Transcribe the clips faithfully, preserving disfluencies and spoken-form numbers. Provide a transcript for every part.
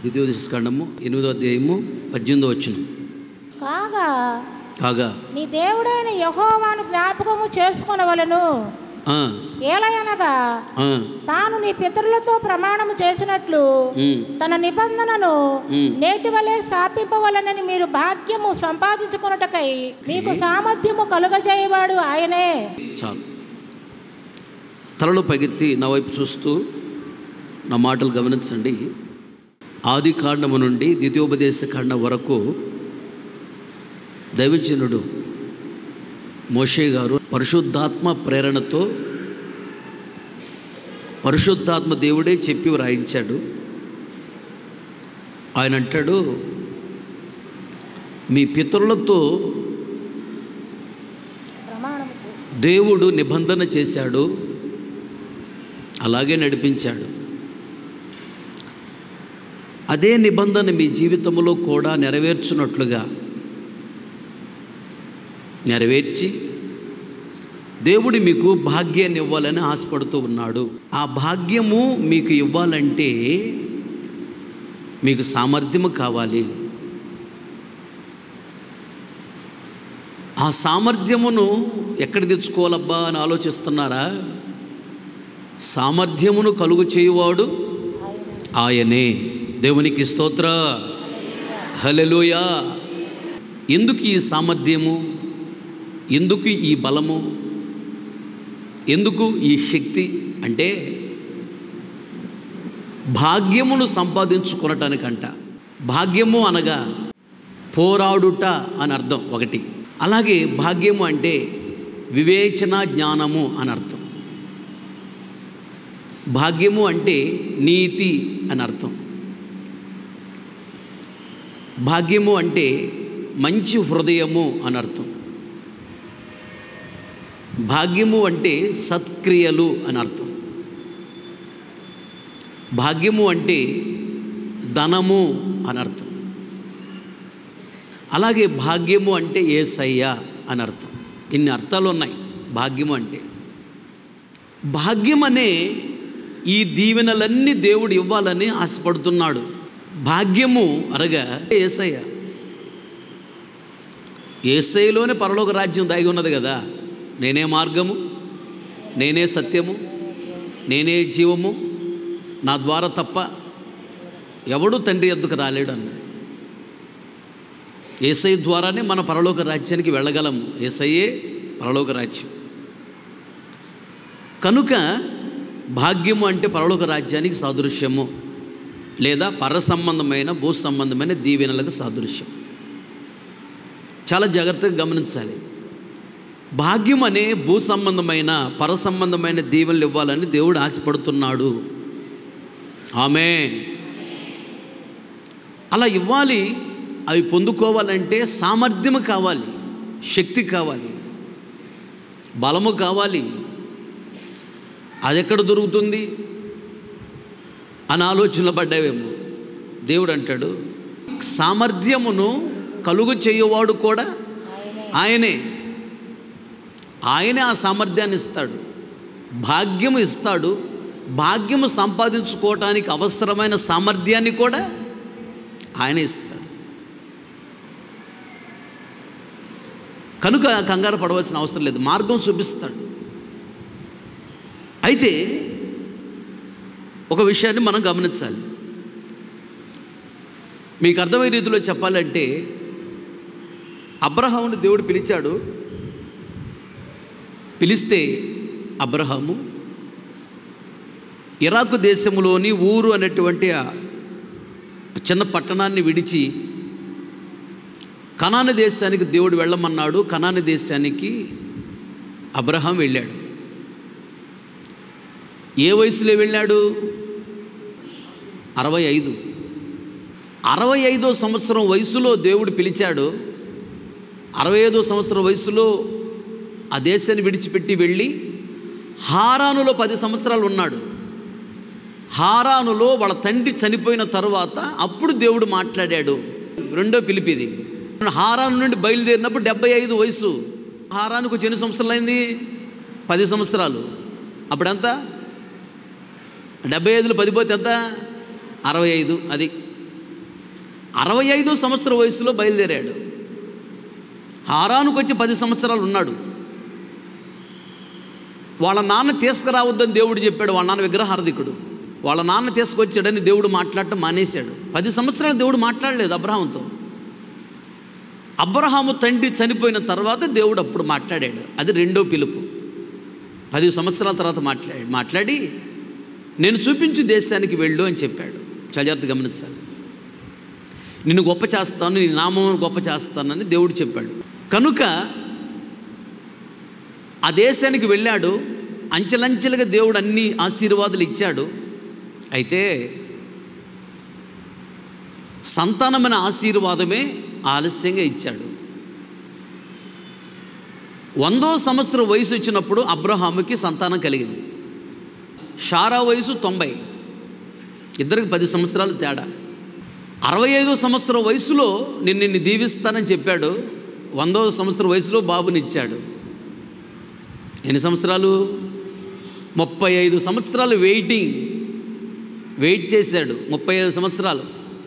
ద్వితీయోపదేశకాండము ఎనిమిదో అధ్యాయము పద్దెనిమిదో వచనం. కాగా కాగా నీ దేవుడైన యెహోవాను జ్ఞాపకము చేసుకొనవలెను. ఏలయనగా తాను నీ పితరులతో ప్రమాణము చేసినట్లు తన నిబంధనను నేటి వలె స్థాపింపవలనని మీరు భాగ్యము సంపాదించుకొనుటకై మీకు సామర్థ్యము కలుగజేయవాడు ఆయనే. చాలు. తలలో పైకెత్తి నా వైపు చూస్తూ నా మాటలు గమనించండి. ఆది కాండము నుండి ద్వితీయోపదేశ కాండం వరకు దైవజనుడు మోషే గారు పరిశుద్ధాత్మ ప్రేరణతో, పరిశుద్ధాత్మ దేవుడే చెప్పి వ్రాయించాడు. ఆయన అంటాడు, మీ పితరులతో దేవుడు నిబంధన చేశాడు, అలాగే నడిపించాడు. అదే నిబంధన మీ జీవితంలో కూడా నెరవేర్చున్నట్లుగా నెరవేర్చి దేవుడు మీకు భాగ్యాన్ని ఇవ్వాలని ఆశపడుతూ ఉన్నాడు. ఆ భాగ్యము మీకు ఇవ్వాలంటే మీకు సామర్థ్యము కావాలి. ఆ సామర్థ్యమును ఎక్కడ తెచ్చుకోవాలబ్బా అని ఆలోచిస్తున్నారా? సామర్థ్యమును కలుగు చేయువాడు ఆయనే. దేవునికి స్తోత్ర, హల్లెలూయా. ఎందుకు ఈ సామర్థ్యము, ఎందుకు ఈ బలము, ఎందుకు ఈ శక్తి అంటే భాగ్యమును సంపాదించుకొనటానికంట. భాగ్యము అనగా పోరాడుట అని అర్థం ఒకటి. అలాగే భాగ్యము అంటే వివేచన జ్ఞానము అని అర్థం. భాగ్యము అంటే నీతి అని అర్థం. భాగ్యము అంటే మంచి హృదయము అని అర్థం. భాగ్యము అంటే సత్క్రియలు అని అర్థం. భాగ్యము అంటే ధనము అని అర్థం. అలాగే భాగ్యము అంటే యేసయ్య అని అర్థం. ఇన్ని అర్థాలు ఉన్నాయి భాగ్యము అంటే. భాగ్యం అనే ఈ దీవెనలన్నీ దేవుడు ఇవ్వాలని ఆశపడుతున్నాడు. భాగ్యము అనగా యేసయ్య. యేసయ్యలోనే పరలోక రాజ్యం దాగి ఉన్నది కదా. నేనే మార్గము, నేనే సత్యము, నేనే జీవము, నా ద్వారా తప్ప ఎవడు తండ్రి యొద్దకు రాలేడు అన్నాడు. యేసయ్య ద్వారానే మన పరలోక రాజ్యానికి వెళ్ళగలము. యేసయ్యే పరలోక రాజ్యం. కనుక భాగ్యము అంటే పరలోక రాజ్యానికి సాదృశ్యము, లేదా పర సంబంధమైన భూ సంబంధమైన దీవెనలకు సాదృశ్యం. చాలా జాగ్రత్తగా గమనించాలి. భాగ్యం అనే భూ సంబంధమైన పర సంబంధమైన దీవెనలు ఇవ్వాలని దేవుడు ఆశపడుతున్నాడు. ఆమేన్. అలా ఇవ్వాలి. అవి పొందుకోవాలంటే సామర్థ్యము కావాలి, శక్తి కావాలి, బలము కావాలి. అది ఎక్కడ దొరుకుతుంది అని ఆలోచనలు పడ్డావేమో. దేవుడు అంటాడు, సామర్థ్యమును కలుగు చేయవాడు కూడా ఆయనే. ఆయనే ఆ సామర్థ్యాన్ని ఇస్తాడు, భాగ్యము ఇస్తాడు. భాగ్యము సంపాదించుకోవటానికి అవసరమైన సామర్థ్యాన్ని కూడా ఆయన ఇస్తాడు. కనుక కంగారు పడవలసిన అవసరం లేదు, మార్గం చూపిస్తాడు. అయితే ఒక విషయాన్ని మనం గమనించాలి. మీకు అర్థమయ్యే రీతిలో చెప్పాలంటే, అబ్రహాముని దేవుడు పిలిచాడు. పిలిస్తే అబ్రహాము ఇరాకు దేశంలోని ఊరు అనేటువంటి చిన్న పట్టణాన్ని విడిచి కనాను దేశానికి దేవుడు వెళ్ళమన్నాడు. కనాను దేశానికి అబ్రహాం వెళ్ళాడు. ఏ వయసులో వెళ్ళాడు? అరవై ఐదు అరవై ఐదో సంవత్సరం వయసులో దేవుడు పిలిచాడు. అరవై ఐదో సంవత్సరం వయసులో ఆ దేశాన్ని విడిచిపెట్టి వెళ్ళి హారానులో పది సంవత్సరాలు ఉన్నాడు. హారానులో వాళ్ళ తండ్రి చనిపోయిన తర్వాత అప్పుడు దేవుడు మాట్లాడాడు. రెండో పిలిపిది. హారాను నుండి బయలుదేరినప్పుడు డెబ్బై ఐదు వయసు. హారానుకు ఎన్ని సంవత్సరాలు అయింది? పది సంవత్సరాలు. అప్పుడంతా డెబ్బై ఐదులో పది పోతే ఎంత? అరవై ఐదు. అది అరవై ఐదో సంవత్సరం వయసులో బయలుదేరాడు. హారానుకు వచ్చి పది సంవత్సరాలు ఉన్నాడు. వాళ్ళ నాన్న తీసుకురావద్దని దేవుడు చెప్పాడు. వాళ్ళ నాన్న విగ్రహార్థికుడు. వాళ్ళ నాన్న తీసుకొచ్చాడని దేవుడు మాట్లాడటం మానేశాడు. పది సంవత్సరాలు దేవుడు మాట్లాడలేదు అబ్రహాముతో. అబ్రహాము తండ్రి చనిపోయిన తర్వాత దేవుడు అప్పుడు మాట్లాడాడు. అది రెండో పిలుపు. పది సంవత్సరాల తర్వాత మాట్లాడి మాట్లాడి నేను చూపించు దేశానికి వెళ్ళు అని చెప్పాడు. చజార్త గమనించాలి. నిన్ను గొప్ప చేస్తాను, నీ నామం గొప్ప చేస్తానని దేవుడు చెప్పాడు. కనుక ఆ దేశానికి వెళ్ళాడు. అంచెలంచెలుగా దేవుడు అన్ని ఆశీర్వాదాలు ఇచ్చాడు. అయితే సంతానమైన ఆశీర్వాదమే ఆలస్యంగా ఇచ్చాడు. వందో సంవత్సరం వయసు వచ్చినప్పుడు అబ్రహాముకి సంతానం కలిగింది. షారా వయసు తొంభై, ఇద్దరికి పది సంవత్సరాలు తేడా. అరవై ఐదో సంవత్సరం వయసులో నేను నిన్ను దీవిస్తానని చెప్పాడు. వందో సంవత్సరం వయసులో బాబునిచ్చాడు. ఎన్ని సంవత్సరాలు? ముప్పై ఐదు సంవత్సరాలు వెయిటింగ్ వెయిట్ చేశాడు. ముప్పై ఐదు సంవత్సరాలు.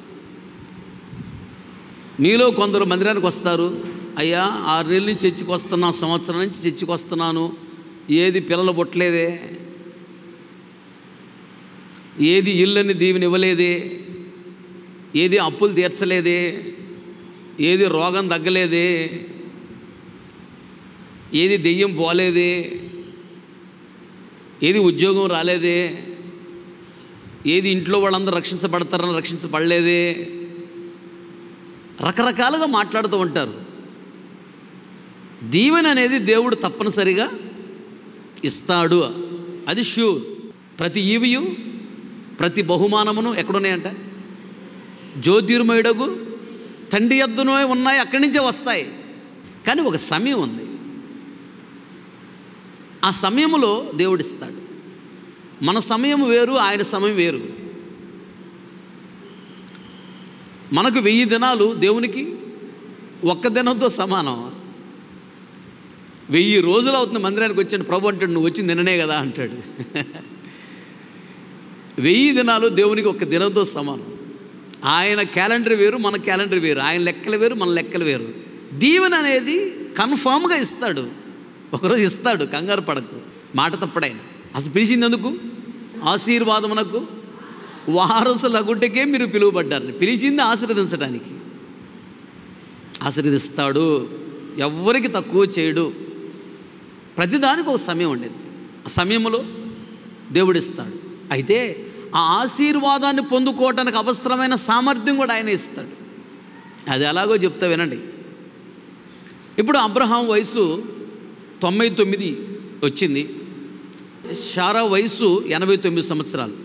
మీలో కొందరు మందిరానికి వస్తారు, అయ్యా ఆరు నెలల నుంచి చర్చికి వస్తున్నాను, సంవత్సరం నుంచి చర్చికి వస్తున్నాను, ఏది పిల్లలు పుట్టలేదే, ఏది ఇళ్ళని దీవెని ఇవ్వలేదే, ఏది అప్పులు తీర్చలేదే, ఏది రోగం తగ్గలేదే, ఏది దెయ్యం పోలేదే, ఏది ఉద్యోగం రాలేదే, ఏది ఇంట్లో వాళ్ళందరూ రక్షించబడతారని రక్షించబడలేదే, రకరకాలుగా మాట్లాడుతూ ఉంటారు. దీవెన అనేది దేవుడు తప్పనిసరిగా ఇస్తాడు, అది ష్యూర్. ప్రతి ఈవియు ప్రతి బహుమానమును ఎక్కడున్నాయంట? జ్యోతిర్మయుడగు తండ్రి యొద్దనే ఉన్నాయి, అక్కడి నుంచే వస్తాయి. కానీ ఒక సమయం ఉంది. ఆ సమయంలో దేవుడిస్తాడు. మన సమయం వేరు, ఆయన సమయం వేరు. మనకు వెయ్యి దినాలు దేవునికి ఒక్క దినంతో సమానం. వెయ్యి రోజులు అవుతుంది మందిరానికి వచ్చాడు. ప్రభు అంటాడు, నువ్వు వచ్చి నిన్ననే కదా అంటాడు. వెయ్యి దినాలు దేవునికి ఒక్క దినంతో సమానం. ఆయన క్యాలెండర్ వేరు, మన క్యాలెండర్ వేరు. ఆయన లెక్కలు వేరు, మన లెక్కలు వేరు. దీవెన అనేది కన్ఫామ్గా ఇస్తాడు. ఒకరోజు ఇస్తాడు, కంగారు పడకు, మాట తప్పడైన. అసలు పిలిచింది ఎందుకు? ఆశీర్వాదమునకు వారసులగుటకే మీరు పిలువబడ్డారు. పిలిచింది ఆశీర్వదించడానికి. ఆశీర్వదిస్తాడు, ఎవ్వరికి తక్కువ చేయడు. ప్రతిదానికి ఒక సమయం ఉండేది. ఆ సమయంలో దేవుడిస్తాడు. అయితే ఆ ఆశీర్వాదాన్ని పొందుకోవటానికి అవసరమైన సామర్థ్యం కూడా ఆయన ఇస్తాడు. అది ఎలాగో చెప్తా వినండి. ఇప్పుడు అబ్రహాం వయసు తొంభై తొమ్మిది వచ్చింది. షారా వయసు ఎనభై తొమ్మిది సంవత్సరాలు.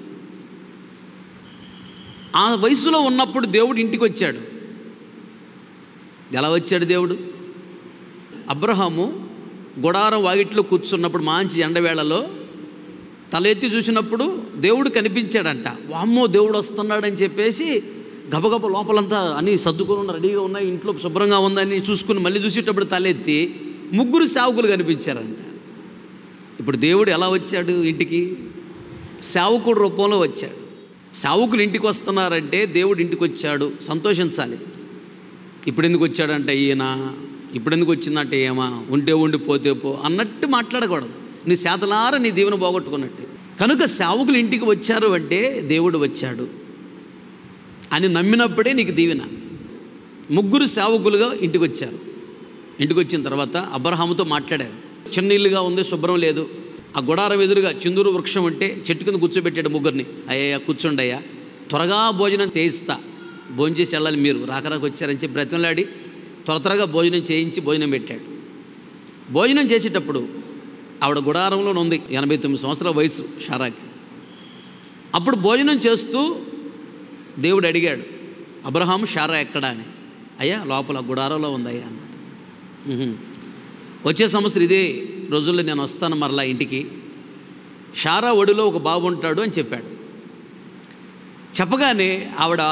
ఆ వయసులో ఉన్నప్పుడు దేవుడు ఇంటికి వచ్చాడు. ఎలా వచ్చాడు దేవుడు? అబ్రహాము గుడారం వాకిట్లో కూర్చున్నప్పుడు మంచి ఎండవేళలో తల ఎత్తి చూసినప్పుడు దేవుడు కనిపించాడంట. వామ్మో దేవుడు వస్తున్నాడని చెప్పేసి గబగబ లోపలంతా అన్నీ సర్దుకొని రెడీగా ఉన్నాయి, ఇంట్లో శుభ్రంగా ఉందని చూసుకుని మళ్ళీ చూసేటప్పుడు తలెత్తి ముగ్గురు సేవకులు కనిపించారంట. ఇప్పుడు దేవుడు ఎలా వచ్చాడు ఇంటికి? సేవకుడు రూపంలో వచ్చాడు. సేవకులు ఇంటికి వస్తున్నారంటే దేవుడు ఇంటికి వచ్చాడు, సంతోషించాలి. ఇప్పుడు ఎందుకు వచ్చాడంటే ఈయన, ఇప్పుడు ఎందుకు వచ్చిందంటే ఏమా, ఉంటే ఉండి పోతే పో అన్నట్టు మాట్లాడకూడదు. నీ శాతలార నీ దీవెన పోగొట్టుకున్నట్టు. కనుక సేవకులు ఇంటికి వచ్చారు అంటే దేవుడు వచ్చాడు అని నమ్మినప్పుడే నీకు దీవెన. ముగ్గురు సేవకులుగా ఇంటికి వచ్చారు. ఇంటికి వచ్చిన తర్వాత అబ్రహాముతో మాట్లాడారు. చిన్న ఇల్లుగా ఉంది, శుభ్రం లేదు. ఆ గుడారం ఎదురుగా చిందూరు వృక్షం ఉంటే చెట్టు కింద కూర్చోబెట్టాడు ముగ్గురిని. అయ్యా కూర్చోండి అయ్యా, త్వరగా భోజనం చేయిస్తా, భోజనం చేసి వెళ్ళాలి, మీరు రాకరాకు వచ్చారని చెప్పి బ్రతిమలాడి త్వర త్వరగా భోజనం చేయించి భోజనం పెట్టాడు. భోజనం చేసేటప్పుడు ఆవిడ గుడారంలో ఉంది, ఎనభై తొమ్మిది సంవత్సరాల వయసు షారాకి. అప్పుడు భోజనం చేస్తూ దేవుడు అడిగాడు, అబ్రహాం షారా ఎక్కడా అని. అయ్యా లోపల గుడారంలో ఉందయ్యా అన్నాడు. వచ్చే సంవత్సరం ఇదే రోజుల్లో నేను వస్తాను మరలా ఇంటికి, షారా ఒడిలో ఒక బాబు ఉంటాడు అని చెప్పాడు. చెప్పగానే ఆవిడ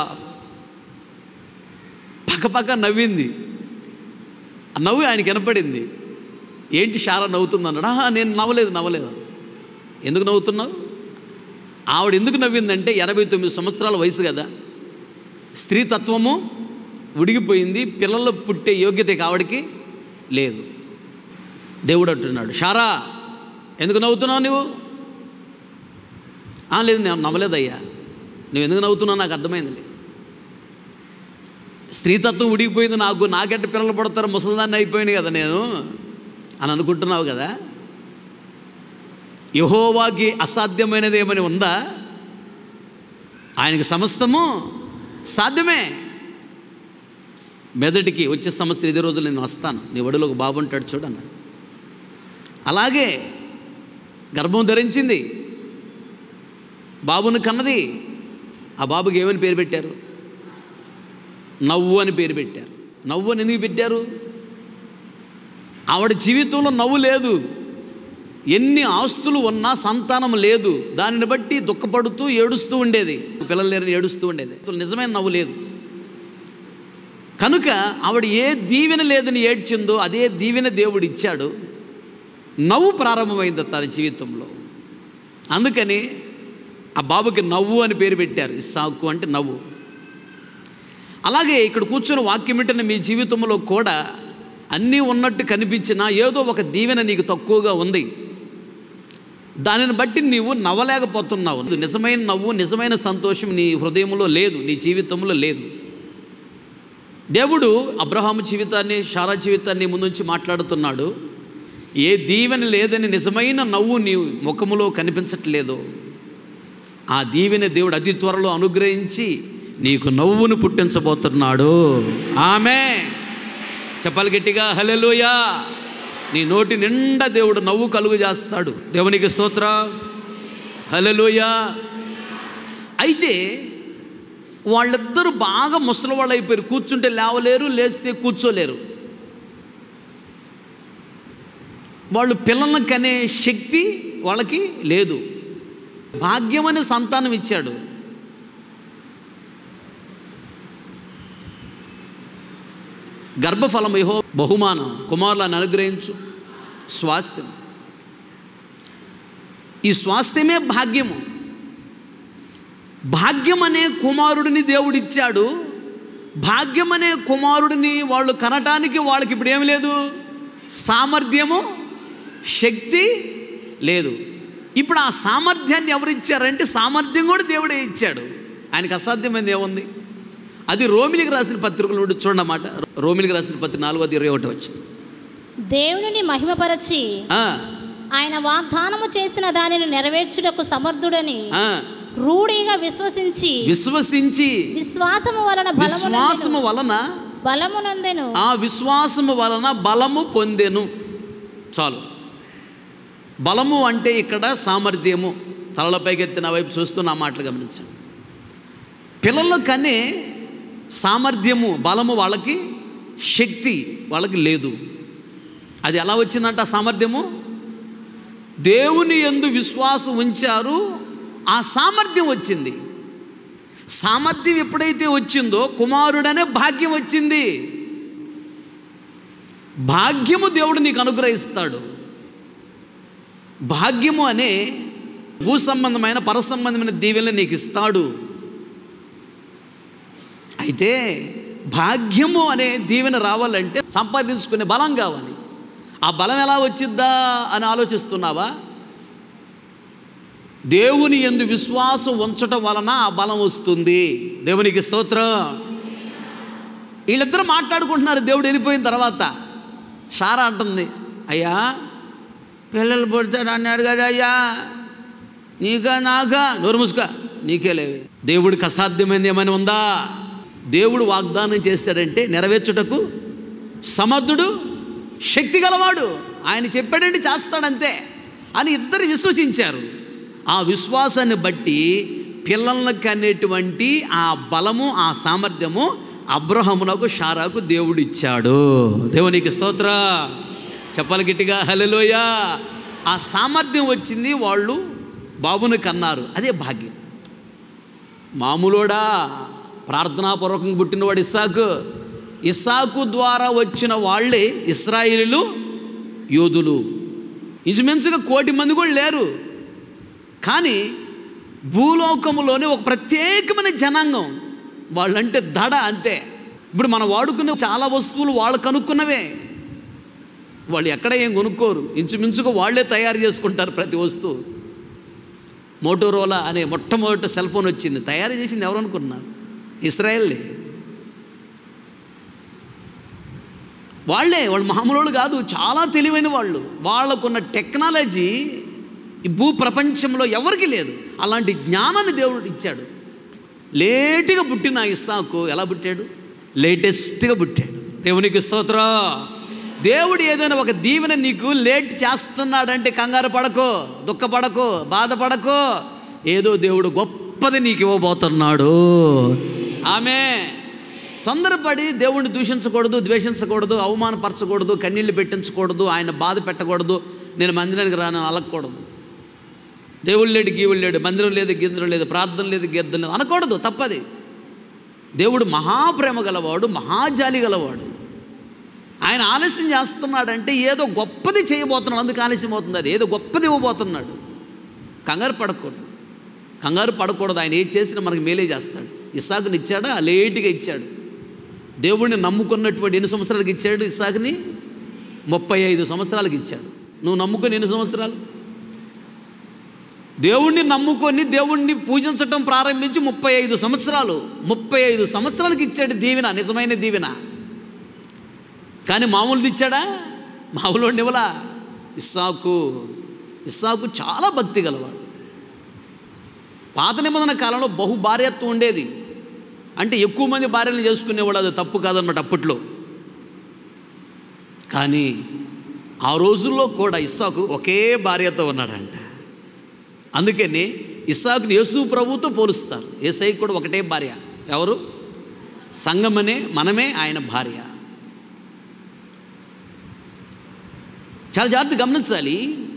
పక్కపక్క నవ్వింది. ఆ నవ్వు ఆయనకి వినపడింది. ఏంటి షారా నవ్వుతుంది అన్నాడు. ఆహా నేను నవ్వలేదు నవ్వలేదు ఎందుకు నవ్వుతున్నావు? ఆవిడ ఎందుకు నవ్విందంటే ఎనభై తొమ్మిది సంవత్సరాల వయసు కదా, స్త్రీతత్వము ఉడిగిపోయింది, పిల్లలు పుట్టే యోగ్యత కావడికి లేదు. దేవుడు అంటున్నాడు, షారా ఎందుకు నవ్వుతున్నావు నువ్వు? లేదు నేను నవ్వలేదయ్యా, నువ్వు ఎందుకు నవ్వుతున్నావు నాకు అర్థమైంది. స్త్రీతత్వం ఉడిగిపోయింది, నాకు నాకెట్ట పిల్లలు పడతారు, ముసలిదాన్ని అయిపోయింది కదా నేను అని అనుకుంటున్నావు కదా. యెహోవాకి అసాధ్యమైనది ఏమని ఉందా? ఆయనకి సమస్తము సాధ్యమే. మెదటికి వచ్చే సమస్య ఇదే రోజులు నేను వస్తాను, నీ ఒడిలో ఒక బాబు ఉంటాడు చూడన్న. అలాగే గర్భం ధరించింది, బాబుని కన్నది. ఆ బాబుకి ఏమని పేరు పెట్టారు? నవ్వు అని పేరు పెట్టారు. నవ్వు అని ఎందుకు పెట్టారు? ఆవిడ జీవితంలో నవ్వు లేదు. ఎన్ని ఆస్తులు ఉన్నా సంతానం లేదు, దానిని బట్టి దుఃఖపడుతూ ఏడుస్తూ ఉండేది, పిల్లలు లేరని ఏడుస్తూ ఉండేది. నిజమైన నవ్వు లేదు. కనుక ఆవిడ ఏ దీవెన లేదని ఏడ్చిందో అదే దీవెన దేవుడు ఇచ్చాడు. నవ్వు ప్రారంభమైంది తన జీవితంలో. అందుకని ఆ బాబుకి నవ్వు అని పేరు పెట్టారు. ఇస్సాకు అంటే నవ్వు. అలాగే ఇక్కడ కూర్చొని వాక్యం వింటున్న మీ జీవితంలో కూడా అన్నీ ఉన్నట్టు కనిపించినా ఏదో ఒక దీవెన నీకు తక్కువగా ఉంది, దానిని బట్టి నీవు నవ్వలేకపోతున్నావు. నిజమైన నవ్వు, నిజమైన సంతోషం నీ హృదయంలో లేదు, నీ జీవితంలో లేదు. దేవుడు అబ్రహాము జీవితాన్ని, శారా జీవితాన్ని ముందుంచి మాట్లాడుతున్నాడు. ఏ దీవెన లేదని నిజమైన నవ్వు నీ ముఖములో కనిపించట్లేదు, ఆ దీవెన దేవుడు అతి త్వరలో అనుగ్రహించి నీకు నవ్వును పుట్టించబోతున్నాడు. ఆమె చెప్పాలి గట్టిగా హల్లెలూయా. నీ నోటి నిండా దేవుడు నవ్వు కలుగు చేస్తాడు. దేవునికి స్తోత్రం, హల్లెలూయా. అయితే వాళ్ళిద్దరూ బాగా ముసలి వాళ్ళు అయిపోయారు. కూర్చుంటే లేవలేరు, లేస్తే కూర్చోలేరు. వాళ్ళు పిల్లలను కనే శక్తి వాళ్ళకి లేదు. భాగ్యం అనే సంతానం ఇచ్చాడు. గర్భఫలం యెహో బహుమానం, కుమారులను అనుగ్రహించు స్వాస్థ్యం. ఈ స్వాస్థ్యమే భాగ్యము. భాగ్యం అనే కుమారుడిని దేవుడిచ్చాడు. భాగ్యం అనే కుమారుడిని వాళ్ళు కనటానికి వాళ్ళకి ఇప్పుడు ఏమి లేదు, సామర్థ్యము, శక్తి లేదు. ఇప్పుడు ఆ సామర్థ్యాన్ని ఎవరు ఇచ్చారంటే సామర్థ్యం కూడా దేవుడే ఇచ్చాడు. ఆయనకు అసాధ్యమైనది ఏముంది? అది రోమిలికి రాసిన పత్రికలు చూడండి అన్నమాట. రోమిలికి రాసిన పత్రిక నాలుగోది ఇరవై ఒకటి వచ్చి, దేవునిని మహిమపరచి ఆయన వాగ్దానము చేసిన దానిని నెరవేర్చుటకు సమర్థుడని రూఢిగా విశ్వసించి విశ్వసించి విశ్వాసము వలన విశ్వాసము వలన బలము నొందెను. ఆ విశ్వాసము వలన బలము పొందెను. చాలు. బలము అంటే ఇక్కడ సామర్థ్యము. తలలపైకి ఎత్తిన వైపు చూస్తూ నా మాటలు గమనించండి. పిల్లలు కనే సామర్థ్యము, బలము వాళ్ళకి, శక్తి వాళ్ళకి లేదు. అది ఎలా వచ్చిందంట? సామర్థ్యము దేవుని యందు విశ్వాసం ఉంచారు, ఆ సామర్థ్యం వచ్చింది. సామర్థ్యం ఎప్పుడైతే వచ్చిందో కుమారుడనే భాగ్యం వచ్చింది. భాగ్యము దేవుడు నీకు అనుగ్రహిస్తాడు. భాగ్యము అనే భూ సంబంధమైన పర సంబంధమైన దీవెనలు నీకు ఇస్తాడు. అయితే భాగ్యము అనే దీవెన రావాలంటే సంపాదించుకునే బలం కావాలి. ఆ బలం ఎలా వచ్చిద్దా అని ఆలోచిస్తున్నావా? దేవుని యందు విశ్వాసం ఉంచటం వలన ఆ బలం వస్తుంది. దేవునికి స్తోత్రం. వీళ్ళిద్దరూ మాట్లాడుకుంటున్నారు. దేవుడు వెళ్ళిపోయిన తర్వాత శారా అంటుంది, అయ్యా పిల్లలు పుడతాడు అన్నాడు కదా అయ్యా, నీకా నాకా? నోరు మూసుక, నీకే లేవే. దేవుడికి అసాధ్యమైంది ఏమైనా ఉందా? దేవుడు వాగ్దానం చేశాడంటే నెరవేర్చుటకు సమర్థుడు, శక్తి గలవాడు. ఆయన చెప్పాడంటే చేస్తాడంతే అని ఇద్దరు విశ్వసించారు. ఆ విశ్వాసాన్ని బట్టి పిల్లలకు అనేటువంటి ఆ బలము, ఆ సామర్థ్యము అబ్రహామునకు, శారాకు దేవుడు ఇచ్చాడు. దేవునికి స్తోత్ర. చెప్పాలి గట్టిగా హల్లెలూయా. ఆ సామర్థ్యం వచ్చింది, వాళ్ళు బాబుని కన్నారు. అదే భాగ్యం. మామూలుడా ప్రార్థనాపూర్వకంగా పుట్టినవాడు ఇస్సాకు. ఇస్సాకు ద్వారా వచ్చిన వాళ్ళే ఇశ్రాయేలీయులు, యోధులు. ఇంచుమించుగా కోటి మంది కూడా లేరు. కానీ భూలోకములోనే ఒక ప్రత్యేకమైన జనాంగం వాళ్ళంటే దడ. అంతే. ఇప్పుడు మనం వాడుకునే చాలా వస్తువులు వాళ్ళు కనుక్కున్నవే. వాళ్ళు ఎక్కడ ఏం కొనుక్కోరు, ఇంచుమించుగా వాళ్ళే తయారు చేసుకుంటారు ప్రతి వస్తువు. మోటోరోలా అనే మొట్టమొదటి సెల్ ఫోన్ వచ్చింది, తయారు చేసింది ఎవరు అనుకున్నారు? ఇస్రాయేల్లే. వాళ్ళే, వాళ్ళు మామూలు కాదు, చాలా తెలివైన వాళ్ళు. వాళ్ళకున్న టెక్నాలజీ ఈ భూ ప్రపంచంలో ఎవరికి లేదు. అలాంటి జ్ఞానాన్ని దేవుడు ఇచ్చాడు. లేటుగా పుట్టిన ఇస్సాకు ఎలా పుట్టాడు? లేటెస్ట్గా పుట్టాడు. దేవునికి స్తోత్రం. దేవుడు ఏదైనా ఒక దీవెన నీకు లేట్ చేస్తున్నాడంటే కంగారు పడకో, దుఃఖపడకో, బాధపడకో. ఏదో దేవుడు గొప్పది నీకు ఇవ్వబోతున్నాడు. ఆమె తొందరపడి దేవుణ్ణి దూషించకూడదు, ద్వేషించకూడదు, అవమానపరచకూడదు, కన్నీళ్ళు పెట్టించకూడదు, ఆయన బాధ పెట్టకూడదు. నేను మందిరానికి రాను అలగకూడదు. దేవుడు లేడు, గీవుడు లేడు, మందిరం లేదు, గిందరం లేదు, ప్రార్థన లేదు, గీర్థం లేదు అనకూడదు. తప్పది. దేవుడు మహాప్రేమ గలవాడు, మహాజాలి గలవాడు. ఆయన ఆలస్యం చేస్తున్నాడంటే ఏదో గొప్పది చేయబోతున్నాడు, అందుకు ఆలస్యం అవుతుంది. అది ఏదో గొప్పది ఇవ్వబోతున్నాడు. కంగారు పడకూడదు, కంగారు పడకూడదు. ఆయన ఏది చేసినా మనకి మేలే చేస్తాడు. ఇస్సాకుని ఇచ్చాడా? లేటుగా ఇచ్చాడు. దేవుడిని నమ్ముకున్నటువంటి ఎన్ని సంవత్సరాలకు ఇచ్చాడు? ఇస్సాకుని ముప్పై ఐదు సంవత్సరాలకు ఇచ్చాడు. నువ్వు నమ్ముకొని ఎన్ని సంవత్సరాలు? దేవుణ్ణి నమ్ముకొని దేవుణ్ణి పూజించటం ప్రారంభించి ముప్పై ఐదు సంవత్సరాలు ముప్పై ఐదు సంవత్సరాలకు ఇచ్చాడు దీవెన, నిజమైన దీవెన. కానీ మామూలుది ఇచ్చాడా? మామూలు ఇవ్వలా. ఇస్సాకు ఇస్సాకు చాలా భక్తి గలవాడు. పాత నిబంధన కాలంలో బహు భార్యత్వం ఉండేది. అంటే ఎక్కువ మంది భార్యలను చేసుకునేవాడు. అది తప్పు కాదన్నమాట అప్పట్లో. కానీ ఆ రోజుల్లో కూడా ఇస్సాకు ఒకే భార్యతో ఉన్నాడంట. అందుకని ఇస్సాకుని యేసు ప్రభువుతో పోలుస్తారు. యేసయ్యకు కూడా ఒకటే భార్య. ఎవరు? సంగమనే, మనమే ఆయన భార్య. చాలా జాగ్రత్తగా గమనించాలి.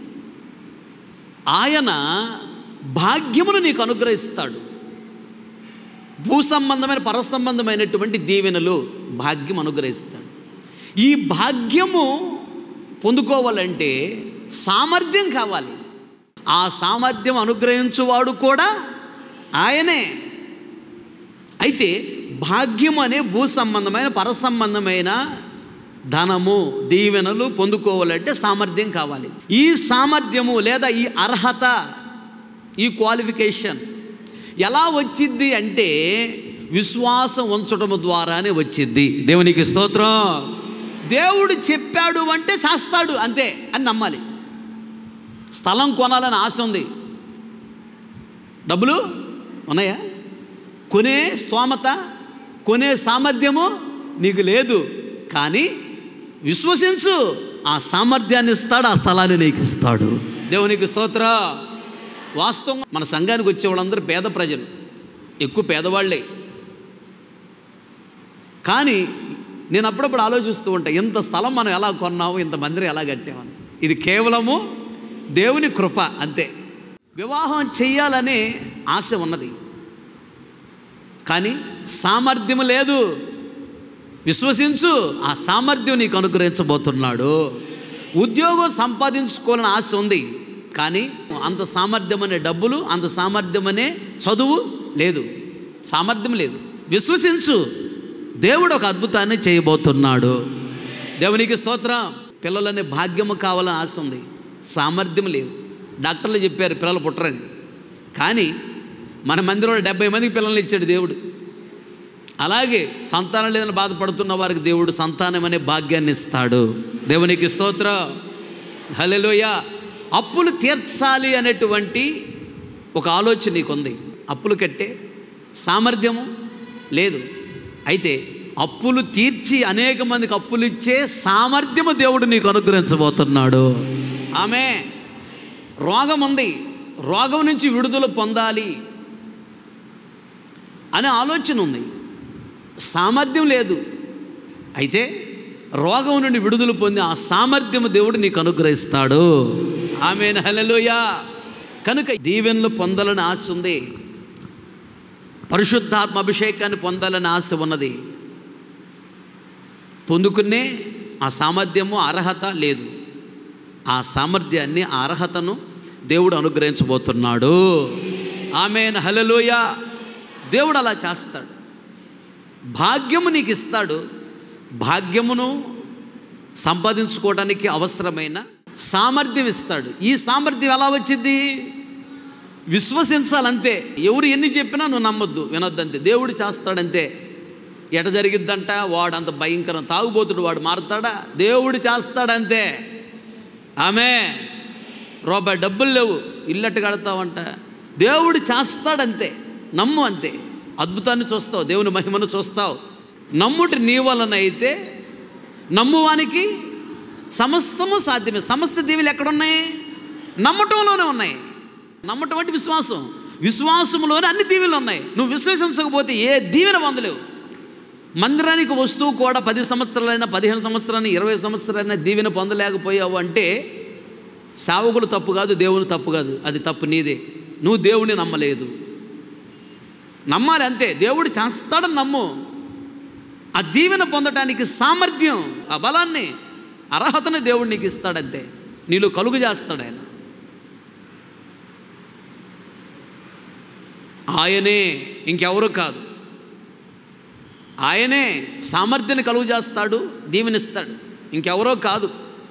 ఆయన భాగ్యమును నీకు అనుగ్రహిస్తాడు. భూ సంబంధమైన పర సంబంధమైనటువంటి దీవెనలు, భాగ్యం అనుగ్రహిస్తాడు. ఈ భాగ్యము పొందుకోవాలంటే సామర్థ్యం కావాలి. ఆ సామర్థ్యం అనుగ్రహించువాడు కూడా ఆయనే. అయితే భాగ్యం అనే భూ సంబంధమైన పర సంబంధమైన ధనము, దీవెనలు పొందుకోవాలంటే సామర్థ్యం కావాలి. ఈ సామర్థ్యము లేదా ఈ అర్హత, ఈ క్వాలిఫికేషన్ ఎలా వచ్చిద్ది అంటే విశ్వాసం ఉంచటము ద్వారానే వచ్చిద్ది. దేవునికి స్తోత్రం. దేవుడు చెప్పాడు అంటే శాస్తాడు అంతే అని నమ్మాలి. స్థలం కొనాలని ఆశ ఉంది, డబ్బులు ఉన్నాయా? కొనే స్తోమత, కొనే సామర్థ్యము నీకు లేదు. కానీ విశ్వసించు, ఆ సామర్థ్యాన్ని ఇస్తాడు, ఆ స్థలాన్ని నీకు ఇస్తాడు. దేవునికి స్తోత్రం. వాస్తవంగా మన సంఘానికి వచ్చే వాళ్ళందరూ పేద ప్రజలు, ఎక్కువ పేదవాళ్ళే. కానీ నేను అప్పుడప్పుడు ఆలోచిస్తూ ఉంటా, ఇంత స్థలం మనం ఎలా కొన్నాము, ఇంత మందిరం ఎలా కట్టామని. ఇది కేవలము దేవుని కృప అంతే. వివాహం చెయ్యాలనే ఆశ ఉన్నది, కానీ సామర్థ్యం లేదు. విశ్వసించు, ఆ సామర్థ్యం నీకు అనుగ్రహించబోతున్నాడు. ఉద్యోగం సంపాదించుకోవాలని ఆశ ఉంది, కానీ అంత సామర్థ్యం అనే డబ్బులు, అంత సామర్థ్యం అనే చదువు లేదు, సామర్థ్యం లేదు. విశ్వసించు, దేవుడు ఒక అద్భుతాన్ని చేయబోతున్నాడు. దేవునికి స్తోత్రం. పిల్లలనే భాగ్యము కావాలని ఆశ ఉంది, సామర్థ్యం లేదు. డాక్టర్లు చెప్పారు పిల్లలు పుట్టరని, కానీ మన మందిరంలో డెబ్బై మందికి పిల్లల్ని ఇచ్చాడు దేవుడు. అలాగే సంతానం లేదని బాధపడుతున్న వారికి దేవుడు సంతానం అనే భాగ్యాన్ని ఇస్తాడు. దేవునికి స్తోత్రం. హల్లెలూయా. అప్పులు తీర్చాలి అనేటువంటి ఒక ఆలోచన నీకు ఉంది, అప్పులు కట్టే సామర్థ్యము లేదు. అయితే అప్పులు తీర్చి అనేక మందికి అప్పులు ఇచ్చే సామర్థ్యము దేవుడు నీకు అనుగ్రహించబోతున్నాడు. ఆమె రోగం ఉంది, రోగం నుంచి విడుదల పొందాలి అనే ఆలోచన ఉంది, సామర్థ్యం లేదు. అయితే రోగం నుండి విడుదల పొంది ఆ సామర్థ్యము దేవుడు నీకు అనుగ్రహిస్తాడు. ఆమేన్. హల్లెలూయా. కనుక దీవెనలు పొందాలని ఆశ ఉంది, పరిశుద్ధాత్మ అభిషేకాన్ని పొందాలని ఆశ ఉన్నది. పొందుకునే ఆ సామర్థ్యము, అర్హత లేదు. ఆ సామర్థ్యాన్ని, ఆ అర్హతను దేవుడు అనుగ్రహించబోతున్నాడు. ఆమేన్. హల్లెలూయా. దేవుడు అలా చేస్తాడు. భాగ్యము నీకు ఇస్తాడు. భాగ్యమును సంపాదించుకోవడానికి అవసరమైన సామర్థ్యం ఇస్తాడు. ఈ సామర్థ్యం ఎలా వచ్చింది? విశ్వసించాలంతే. ఎవరు ఎన్ని చెప్పినా నువ్వు నమ్మొద్దు, వినొద్దంతే. దేవుడు చేస్తాడంతే. ఎట జరిగిద్దంట, వాడు అంత భయంకరం తాగుబోతుడు, వాడు మారుతాడా? దేవుడు చేస్తాడంతే. ఆమె రూపాయి డబ్బులు లేవు, ఇల్లట్టు కడతావంట, దేవుడు చేస్తాడంతే. నమ్ము అంతే. అద్భుతాన్ని చూస్తావు, దేవుని మహిమను చూస్తావు. నమ్ముటి నీ వలన అయితే నమ్మువానికి సమస్తము సాధ్యమే. సమస్త దీవెలు ఎక్కడున్నాయి? నమ్మటంలోనే ఉన్నాయి. నమ్మటం అంటే విశ్వాసం. విశ్వాసంలోనే అన్ని దీవెలు ఉన్నాయి. నువ్వు విశ్వసించకపోతే ఏ దీవెన పొందలేవు. మందిరానికి వస్తువు కూడా పది సంవత్సరాలైనా, పదిహేను సంవత్సరాలైనా, ఇరవై సంవత్సరాలైనా దీవెన పొందలేకపోయావు అంటే సేవకులు తప్పు కాదు, దేవుని తప్పు కాదు, అది తప్పు నీదే. నువ్వు దేవుడిని నమ్మలేదు. నమ్మాలి అంతే. దేవుడు చేస్తాడని నమ్ము. ఆ దీవెన పొందటానికి సామర్థ్యం, ఆ బలాన్ని, అర్హతని దేవుడు నీకు ఇస్తాడంతే. నీలో కలుగు చేస్తాడు ఆయన. ఆయనే, ఇంకెవరు కాదు. ఆయనే సామర్థ్యాన్ని కలుగు చేస్తాడు, దీవెనిస్తాడు, ఇంకెవరో కాదు.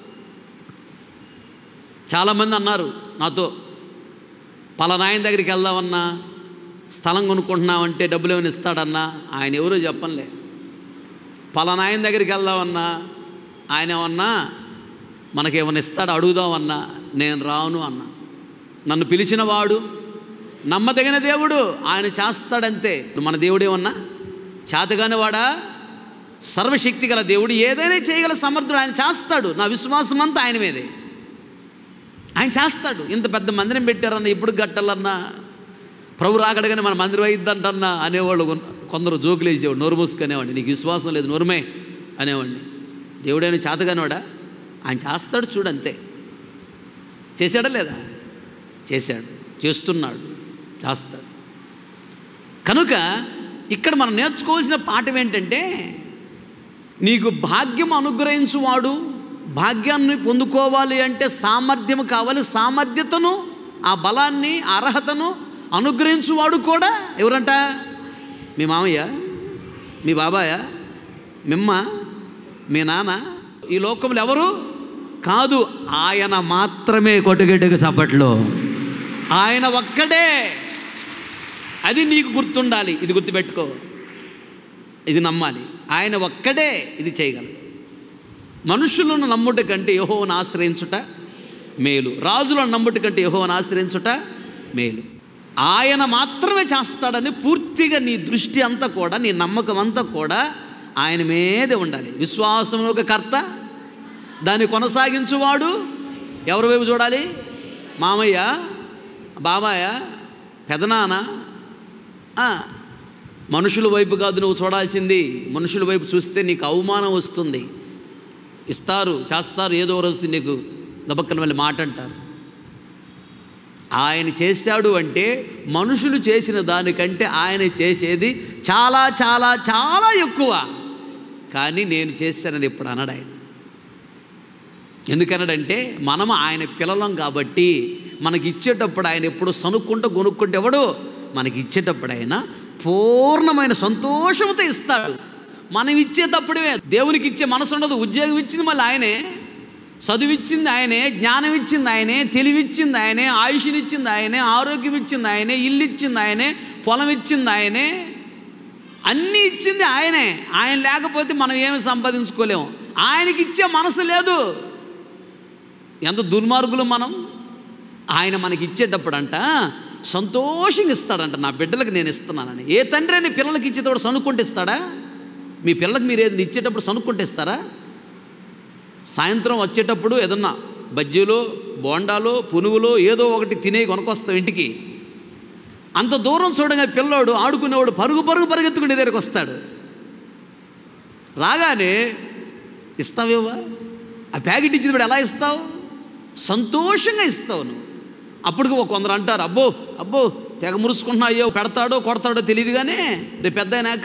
చాలామంది అన్నారు నాతో, పలానాయన దగ్గరికి వెళ్దామన్నా, స్థలం కొనుక్కుంటున్నామంటే డబ్బులు ఏమైనా ఇస్తాడన్నా. ఆయన ఎవరో చెప్పనులే. పలానాయన దగ్గరికి వెళ్దామన్నా, ఆయన ఏమన్నా మనకేమన్నా ఇస్తాడు అడుగుదామన్నా, నేను రాను అన్నా. నన్ను పిలిచిన వాడు నమ్మదగిన దేవుడు, ఆయన చేస్తాడంతే. మన దేవుడు ఏమన్నా చేతగాని వాడా? సర్వశక్తి గల దేవుడు, ఏదైనా చేయగల సమర్థుడు. ఆయన చేస్తాడు. నా విశ్వాసం అంతా ఆయన మీదే. ఆయన చేస్తాడు. ఇంత పెద్ద మందిరం పెట్టారన్నా, ఇప్పుడు కట్టాలన్నా, ప్రభు రాకడగానే మన మందిరం అయిద్దంటన్నా అనేవాళ్ళు కొందరు జోకులు వేసేవాడు, నోరు మూసుకునేవాడిని. నీకు విశ్వాసం లేదు, నోరుమే అనేవాడిని. దేవుడైనా చేతగానివాడా? ఆయన చేస్తాడు. చూడంతే. చేశాడా లేదా? చేశాడు, చేస్తున్నాడు, చేస్తాడు. కనుక ఇక్కడ మనం నేర్చుకోవాల్సిన పాఠం ఏంటంటే, నీకు భాగ్యం అనుగ్రహించువాడు, భాగ్యాన్ని పొందుకోవాలి అంటే సామర్థ్యం కావాలి. సామర్థ్యతను, ఆ బలాన్ని, అర్హతను అనుగ్రహించువాడు కూడా ఎవరంట? మీ మామయ్య, మీ బాబాయ, మిమ్మ, మీ నాన్న, ఈ లోకంలో ఎవరు కాదు. ఆయన మాత్రమే. కొట్టుగడ్డకు చప్పట్లో. ఆయన ఒక్కడే. అది నీకు గుర్తుండాలి. ఇది గుర్తుపెట్టుకో, ఇది నమ్మాలి. ఆయన ఒక్కడే ఇది చేయగలడు. మనుషులను నమ్ముట కంటే యెహోవాను ఆశ్రయించుట మేలు. రాజులను నమ్ముట కంటే యెహోవాను ఆశ్రయించుట మేలు. ఆయన మాత్రమే చేస్తాడని పూర్తిగా నీ దృష్టి అంతా కూడా, నీ నమ్మకం అంతా కూడా ఆయన మీదే ఉండాలి. విశ్వాసం ఒక కర్త, దాన్ని కొనసాగించువాడు. ఎవరి వైపు చూడాలి? మామయ్య, బాబాయ, పెదనాన్న, మనుషుల వైపు కాదు నువ్వు చూడాల్సింది. మనుషుల వైపు చూస్తే నీకు అవమానం వస్తుంది. ఇస్తారు, చేస్తారు, ఏదో రోజు నీకు దబక్కన వెళ్ళి మాట అంటారు. ఆయన చేశాడు అంటే మనుషులు చేసిన దానికంటే ఆయన చేసేది చాలా చాలా చాలా ఎక్కువ. కానీ నేను చేశానని ఎప్పుడు అనడు ఆయన. ఎందుకన్నాడంటే మనం ఆయన పిల్లలం కాబట్టి మనకి ఇచ్చేటప్పుడు ఆయన ఎప్పుడు సనుక్కుంటూ కొనుక్కుంటే ఎవడు మనకి ఇచ్చేటప్పుడు ఆయన పూర్ణమైన సంతోషంతో ఇస్తాడు. మనం ఇచ్చేటప్పుడే దేవునికి ఇచ్చే మనసు ఉండదు. ఉద్యోగం ఇచ్చింది మళ్ళీ ఆయనే, చదువు ఇచ్చింది ఆయనే, జ్ఞానం ఇచ్చింది ఆయనే, తెలివి ఇచ్చింది ఆయనే, ఆయుష్నిచ్చింది ఆయనే, ఆరోగ్యం ఇచ్చింది ఆయనే, ఇల్లు ఇచ్చింది ఆయనే, పొలం ఇచ్చింది ఆయనే, అన్నీ ఇచ్చింది ఆయనే. ఆయన లేకపోతే మనం ఏమి సంపాదించుకోలేము. ఆయనకి ఇచ్చే మనసు లేదు. ఎంత దుర్మార్గులు మనం. ఆయన మనకి ఇచ్చేటప్పుడు అంట సంతోషంగా ఇస్తాడంట. నా బిడ్డలకు నేను ఇస్తున్నానని. ఏ తండ్రి అని పిల్లలకి ఇచ్చేటప్పుడు సనుక్కుంటే ఇస్తాడా? మీ పిల్లలకు మీరు ఏదైనా ఇచ్చేటప్పుడు సనుక్కుంటే ఇస్తారా? సాయంత్రం వచ్చేటప్పుడు ఏదన్నా బజ్జీలో, బోండాలో, పునుగులో ఏదో ఒకటి తినే కొనుక్కొస్తావు ఇంటికి. అంత దూరం చూడగా పిల్లోడు ఆడుకునేవాడు పరుగు పరుగు పరిగెత్తుకునే దగ్గరికి వస్తాడు. రాగానే ఇస్తావేవా? ఆ ప్యాకెట్ ఇచ్చినప్పుడు ఎలా ఇస్తావు? సంతోషంగా ఇస్తావు నువ్వు. అప్పటికి ఒక కొందరు అంటారు, అబ్బో అబ్బో తెగ మురుసుకుంటున్నా, అయ్యో పెడతాడో కొడతాడో తెలియదు కానీ రేపు పెద్ద అయినాక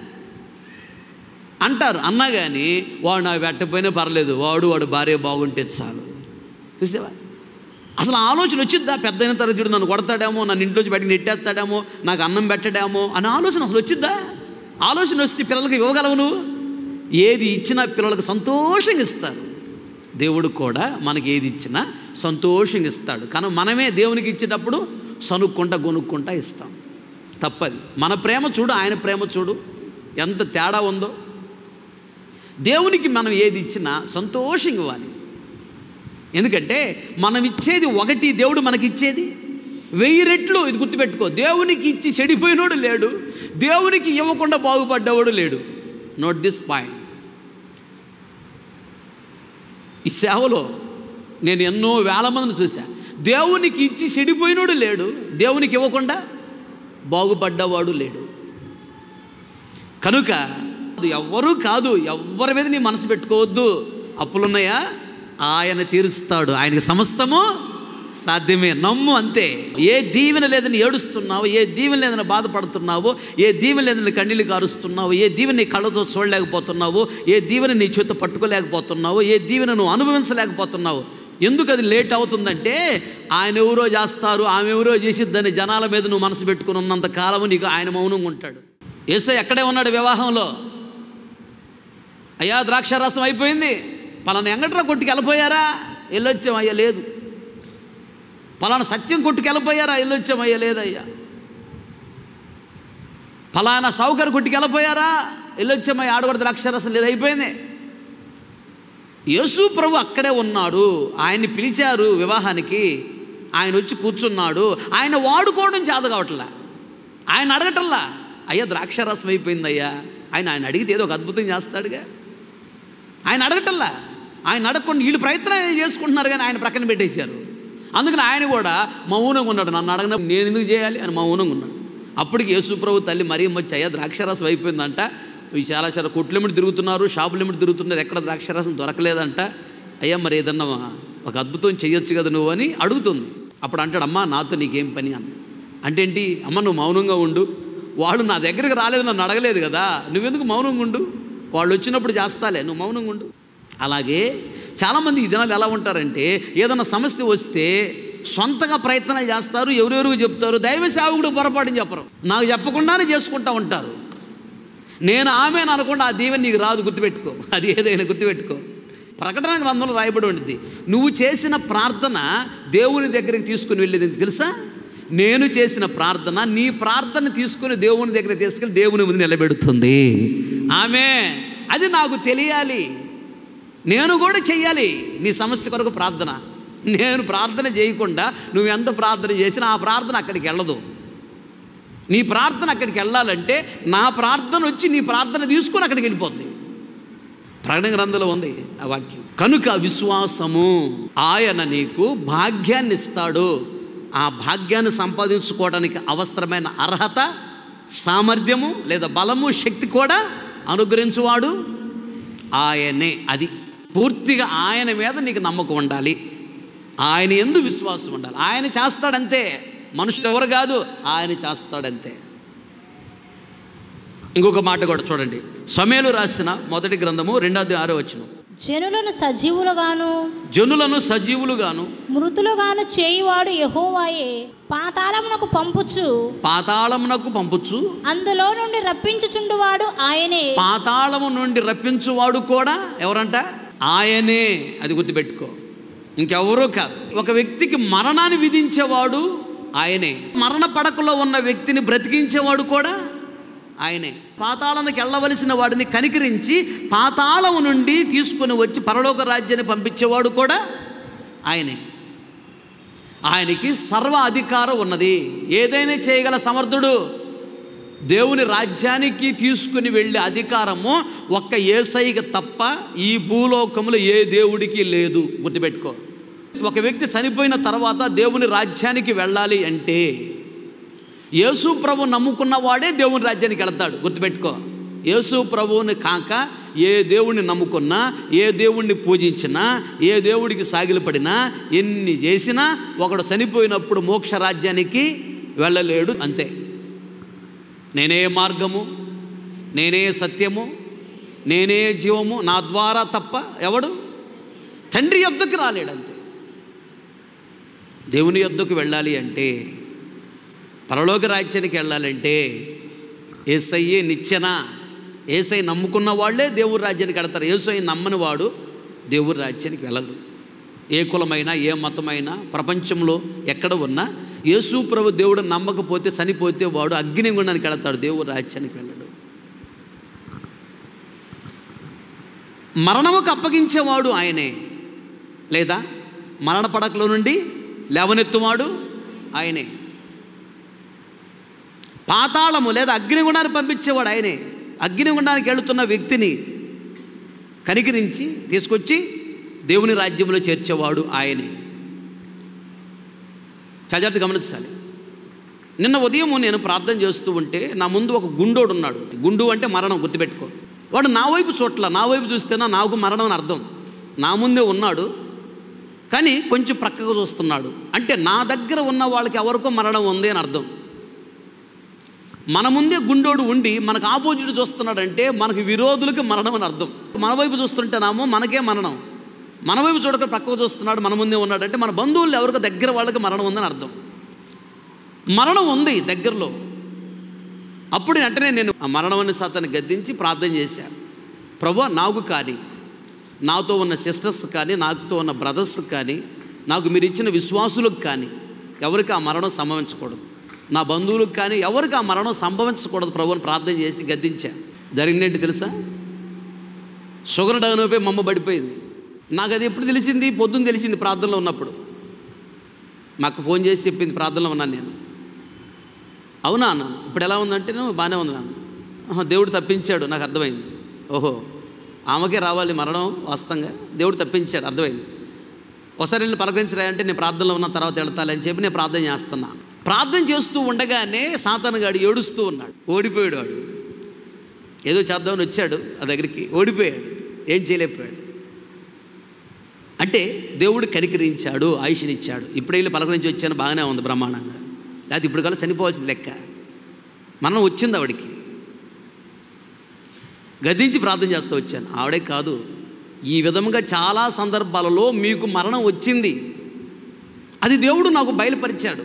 అంటారు. అన్నా కానీ వాడు నాకు పెట్టకపోయినా పర్లేదు, వాడు వాడు భార్య బాగుంటే చాలు. చూసావా? అసలు ఆలోచన వచ్చిద్దా? పెద్ద అయిన తరగతి నన్ను కొడతాడేమో, నన్ను ఇంట్లోంచి బయటకు నెట్టేస్తాడేమో, నాకు అన్నం పెట్టడేమో అనే ఆలోచన అసలు వచ్చిద్దా? ఆలోచన వస్తే పిల్లలకు ఇవ్వగలవు నువ్వు? ఏది ఇచ్చినా పిల్లలకు సంతోషంగా ఇస్తారు. దేవుడు కూడా మనకి ఏది ఇచ్చినా సంతోషంగా ఇస్తాడు. కానీ మనమే దేవునికి ఇచ్చేటప్పుడు సనుక్కుంటా గొనుక్కుంటా ఇస్తాం. తప్పది. మన ప్రేమ చూడు, ఆయన ప్రేమ చూడు, ఎంత తేడా ఉందో. దేవునికి మనం ఏది ఇచ్చినా సంతోషంగా ఇవ్వాలి. ఎందుకంటే మనం ఇచ్చేది ఒకటి, దేవుడు మనకి ఇచ్చేది వెయ్యి రెట్లు. ఇది గుర్తుపెట్టుకో. దేవునికి ఇచ్చి చెడిపోయినోడు లేడు, దేవునికి ఇవ్వకుండా బాగుపడ్డవాడు లేడు. Note this point. ఈ సేవలో నేను ఎన్నో వేల మందిని చూశా. దేవునికి ఇచ్చి చెడిపోయినోడు లేడు, దేవునికి ఇవ్వకుండా బాగుపడ్డవాడు లేడు. కనుక ఎవ్వరూ కాదు, ఎవ్వరి మీద నీ మనసు పెట్టుకోవద్దు. అప్పులున్నాయా? ఆయన తీరుస్తాడు. ఆయనకి సమస్తము సాధ్యమే. నమ్ము, అంతే. ఏ దీవెన లేదని ఏడుస్తున్నావు, ఏ దీవెన లేదని బాధపడుతున్నావు, ఏ దీవెన లేదని కన్నీళ్ళు కారుస్తున్నావు, ఏ దీవెన నీ కళ్ళతో చూడలేకపోతున్నావు, ఏ దీవెన నీ చేతితో పట్టుకోలేకపోతున్నావు, ఏ దీవెన నువ్వు అనుభవించలేకపోతున్నావు, ఎందుకు అది లేట్ అవుతుందంటే ఆయన ఎవరో చేస్తారు, ఆమె ఎవరో చేసిద్దని జనాల మీద నువ్వు మనసు పెట్టుకుని ఉన్నంత కాలము నీకు ఆయన మౌనంగా ఉంటాడు. యేసయ్య ఎక్కడే ఉన్నాడు వివాహంలో. అయ్యా ద్రాక్షారసం అయిపోయింది, పలానా ఎంగట్రా కొట్టుకు వెళ్ళిపోయారా? వెళ్ళొచ్చాం. అయ్యా లేదు. పలానా సత్యం కొట్టుకు వెళ్ళిపోయారా? వెళ్ళొచ్చాం. అయ్యా లేదయ్యా. పలానా సౌకర్ కొట్టుకు వెళ్ళిపోయారా? వెళ్ళొచ్చామయ్యా. ఆడ కూడా ద్రాక్షారసం లేదు, అయిపోయింది. యేసు ప్రభు అక్కడే ఉన్నాడు. ఆయన్ని పిలిచారు వివాహానికి, ఆయన వచ్చి కూర్చున్నాడు. ఆయన వాడుకోవడం చేత కావట్లా, ఆయన అడగటల్లా. అయ్యా ద్రాక్షారసం అయిపోయింది అయ్యా. ఆయన ఆయన అడిగితే ఏదో ఒక అద్భుతం చేస్తాడుగా. ఆయన అడగటల్లా, ఆయన అడగకుండా వీళ్ళు ప్రయత్నం చేసుకుంటున్నారు కానీ ఆయన ప్రక్కన పెట్టేశారు. అందుకని ఆయన కూడా మౌనంగా ఉన్నాడు. నన్ను అడగన నేను ఎందుకు చేయాలి అని మౌనంగా ఉన్నాడు. అప్పటికి యేసు ప్రభు తల్లి మరియమ్మ వచ్చి అయ్యా ద్రాక్షారసం అయిపోయిందంట, ఇవి చాలా చాలా కొట్లెమిటి తిరుగుతున్నారు, షాపులెమిటి తిరుగుతున్నారు, ఎక్కడ ద్రాక్షారసం దొరకలేదంట. అయ్యా మరి ఏదన్నా ఒక అద్భుతం చేయొచ్చు కదా నువ్వు అని అడుగుతుంది. అప్పుడు అంటాడు, అమ్మా నాతో నీకేం పని అన్న. అంటే ఏంటి? అమ్మ నువ్వు మౌనంగా ఉండు, వాళ్ళు నా దగ్గరికి రాలేదు, నన్ను అడగలేదు కదా, నువ్వెందుకు మౌనంగా ఉండు, వాళ్ళు వచ్చినప్పుడు చేస్తాలే, నువ్వు మౌనంగా ఉండు. అలాగే చాలామంది ఈ దినాలు ఎలా ఉంటారంటే ఏదైనా సమస్య వస్తే సొంతగా ప్రయత్నాలు చేస్తారు, ఎవరెవరికి చెప్తారు, దైవ సేవకుడు పొరపాటుని చెప్పరు, నాకు చెప్పకుండానే చేసుకుంటూ ఉంటారు. నేను ఆమె అనకుండా ఆ దీవెన నీకు రాదు, గుర్తుపెట్టుకో. అది ఏదైనా గుర్తుపెట్టుకో. ప్రకటన గ్రంథంలో రాయబడి ఉంటుంది, నువ్వు చేసిన ప్రార్థన దేవుని దగ్గరికి తీసుకుని వెళ్ళేది తెలుసా? నేను చేసిన ప్రార్థన నీ ప్రార్థన తీసుకుని దేవుని దగ్గరికి తీసుకెళ్ళి దేవుని ముందు నిలబెడుతుంది. ఆమె అది నాకు తెలియాలి, నేను కూడా చెయ్యాలి. నీ సమస్య కొరకు ప్రార్థన, నేను ప్రార్థన చేయకుండా నువ్వు ఎంత ప్రార్థన చేసినా ఆ ప్రార్థన అక్కడికి వెళ్ళదు. నీ ప్రార్థన అక్కడికి వెళ్ళాలంటే నా ప్రార్థన వచ్చి నీ ప్రార్థన తీసుకొని అక్కడికి వెళ్ళిపోద్ది. ప్రకటన గ్రంథంలో ఉంది ఆ వాక్యం. కనుక విశ్వాసము, ఆయన నీకు భాగ్యాన్ని ఇస్తాడు. ఆ భాగ్యాన్ని సంపాదించుకోవడానికి అవసరమైన అర్హత, సామర్థ్యము లేదా బలము, శక్తి కూడా అనుగ్రహించువాడు ఆయనే. అది పూర్తిగా ఆయన మీద నీకు నమ్మకం ఉండాలి, ఆయన యందు విశ్వాసం ఉండాలి. ఆయన చేస్తాడంతే, మనుషులు ఎవరు కాదు, ఆయన చేస్తాడంతే. ఇంకొక మాట కూడా చూడండి, సమూయేలు రాసిన మొదటి గ్రంథము రెండోది ఆరో వచనం. జనులను సజీవులుగాను జనులను సజీవులుగాను మృతులుగాను చేయువాడు యెహోవాయే. పాతాళమునకు పంపుచు పాతాళమునకు పంపుచు అందులో నుండి రప్పించుచుండువాడు ఆయనే. పాతాళము నుండి రప్పించువాడు కూడా ఎవరంట? ఆయనే. అది గుర్తుపెట్టుకో, ఇంకెవరూ కాదు. ఒక వ్యక్తికి మరణాన్ని విధించేవాడు ఆయనే, మరణ పడకలో ఉన్న వ్యక్తిని బ్రతికించేవాడు కూడా ఆయనే. పాతాళానికి వెళ్ళవలసిన వాడిని కనికరించి పాతాళము నుండి తీసుకుని వచ్చి పరలోక రాజ్యాన్ని పంపించేవాడు కూడా ఆయనే. ఆయనకి సర్వ అధికారం ఉన్నది, ఏదైనా చేయగల సమర్థుడు. దేవుని రాజ్యానికి తీసుకుని వెళ్ళే అధికారము ఒక్క యేసయ్యకి తప్ప ఈ భూలోకంలో ఏ దేవుడికి లేదు. గుర్తుపెట్టుకో. ఒక వ్యక్తి చనిపోయిన తర్వాత దేవుని రాజ్యానికి వెళ్ళాలి అంటే యేసు ప్రభు నమ్ముకున్న వాడే దేవుని రాజ్యానికి వెళతాడు. గుర్తుపెట్టుకో. యేసు ప్రభువుని కాక ఏ దేవుడిని నమ్ముకున్నా, ఏ దేవుడిని పూజించినా, ఏ దేవుడికి సాగిలపడినా, ఎన్ని చేసినా ఒకడు చనిపోయినప్పుడు మోక్ష రాజ్యానికి వెళ్ళలేడు. అంతే. నేనే మార్గము, నేనే సత్యము, నేనే జీవము, నా ద్వారా తప్ప ఎవడు తండ్రి యొద్దకు రాలేడు. అంతే. దేవుని యొద్దకు వెళ్ళాలి అంటే, పరలోక రాజ్యానికి వెళ్ళాలంటే యేసయ్యే నిచ్చెన. యేసై నమ్ముకున్న వాళ్ళే దేవుడి రాజ్యానికి వెళతారు. యేసై నమ్మని వాడు దేవుడి రాజ్యానికి వెళ్ళడు. ఏ కులమైనా ఏ మతమైనా ప్రపంచంలో ఎక్కడ ఉన్నా యేసు ప్రభు దేవుడు నమ్మకపోతే చనిపోతే వాడు అగ్నిగుండానికి వెళతాడు, దేవుడి రాజ్యానికి వెళ్ళడు. మరణముకు అప్పగించేవాడు ఆయనే, లేదా మరణ పడకలో నుండి లేవనెత్తువాడు ఆయనే. పాతాళము లేదా అగ్నిగుండానికి పంపించేవాడు ఆయనే. అగ్నిగుండానికి వెళుతున్న వ్యక్తిని కనికరించి తీసుకొచ్చి దేవుని రాజ్యంలో చేర్చేవాడు ఆయనే. చాలా జాగ్రత్తగా గమనించాలి. నిన్న ఉదయం నేను ప్రార్థన చేస్తూ ఉంటే నా ముందు ఒక గుండోడు ఉన్నాడు. గుండు అంటే మరణం, గుర్తుపెట్టుకో. వాడు నా వైపు చోట్ల, నా వైపు చూస్తేనా నాకు మరణం అని అర్థం. నా ముందే ఉన్నాడు కానీ కొంచెం ప్రక్కగా చూస్తున్నాడు. అంటే నా దగ్గర ఉన్న వాళ్ళకి ఎవరికో మరణం ఉంది అని అర్థం. మన ముందే గుండోడు ఉండి మనకు ఆపోజిట్ చూస్తున్నాడంటే మనకు విరోధులకి మరణం అని అర్థం. మన వైపు చూస్తుంటేనామో మనకే మరణం, మన వైపు చూడక ప్రక్కకు చూస్తున్నాడు, మన ముందే ఉన్నాడంటే మన బంధువులు ఎవరికో దగ్గర వాళ్ళకి మరణం ఉందని అర్థం. మరణం ఉంది దగ్గరలో. అప్పుడు వెంటనే నేను ఆ మరణాన్ని సాతాన్ని గద్దించి ప్రార్థన చేశాను. ప్రభువా, నాకు కానీ నాతో ఉన్న సిస్టర్స్ కానీ నాతో ఉన్న బ్రదర్స్ కానీ నాకు మీరు ఇచ్చిన విశ్వాసులకు కానీ ఎవరికి ఆ మరణం సంభవించకూడదు, నా బంధువులకు కానీ ఎవరికి ఆ మరణం సంభవించకూడదు ప్రభువుని ప్రార్థన చేసి గద్దించా. జరిగినట్టు తెలుసా, షుగర్ డౌన్ అయిపోయి మమ్మ పడిపోయింది. నాకు అది ఎప్పుడు తెలిసింది? పొద్దున్న తెలిసింది ప్రార్థనలో ఉన్నప్పుడు. మాకు ఫోన్ చేసి చెప్పింది, ప్రార్థనలో ఉన్నాను నేను. అవునా అన్న, ఇప్పుడు ఎలా ఉందంటే నేను బాగానే ఉన్నాను. దేవుడు తప్పించాడు, నాకు అర్థమైంది. ఓహో, ఆమెకే రావాలి మరణం, వాస్తవంగా దేవుడు తప్పించాడు, అర్థమైంది. ఒకసారి నేను పలకరించరాయంటే నేను ప్రార్థనలో ఉన్న తర్వాత వెళ్తాలని చెప్పి నేను ప్రార్థన చేస్తున్నా. ప్రార్థన చేస్తూ ఉండగానే సాతానుగాడు ఏడుస్తూ ఉన్నాడు. ఓడిపోయాడు వాడు. ఏదో చేద్దామని వచ్చాడు ఆ దగ్గరికి, ఓడిపోయాడు, ఏం చేయలేకపోయాడు. అంటే దేవుడు కనికరించాడు, ఆయుష్నిచ్చాడు. ఇప్పుడే వెళ్ళి పలకరించి వచ్చాను, బాగానే ఉంది బ్రహ్మాండంగా. లేకపోతే ఇప్పుడు కల్లా చనిపోవాల్సింది లెక్క. మరణం వచ్చింది ఆవిడికి. గదించి ప్రార్థన చేస్తూ వచ్చాను. ఆవిడే కాదు, ఈ విధంగా చాలా సందర్భాలలో మీకు మరణం వచ్చింది, అది దేవుడు నాకు బయలుపరిచాడు.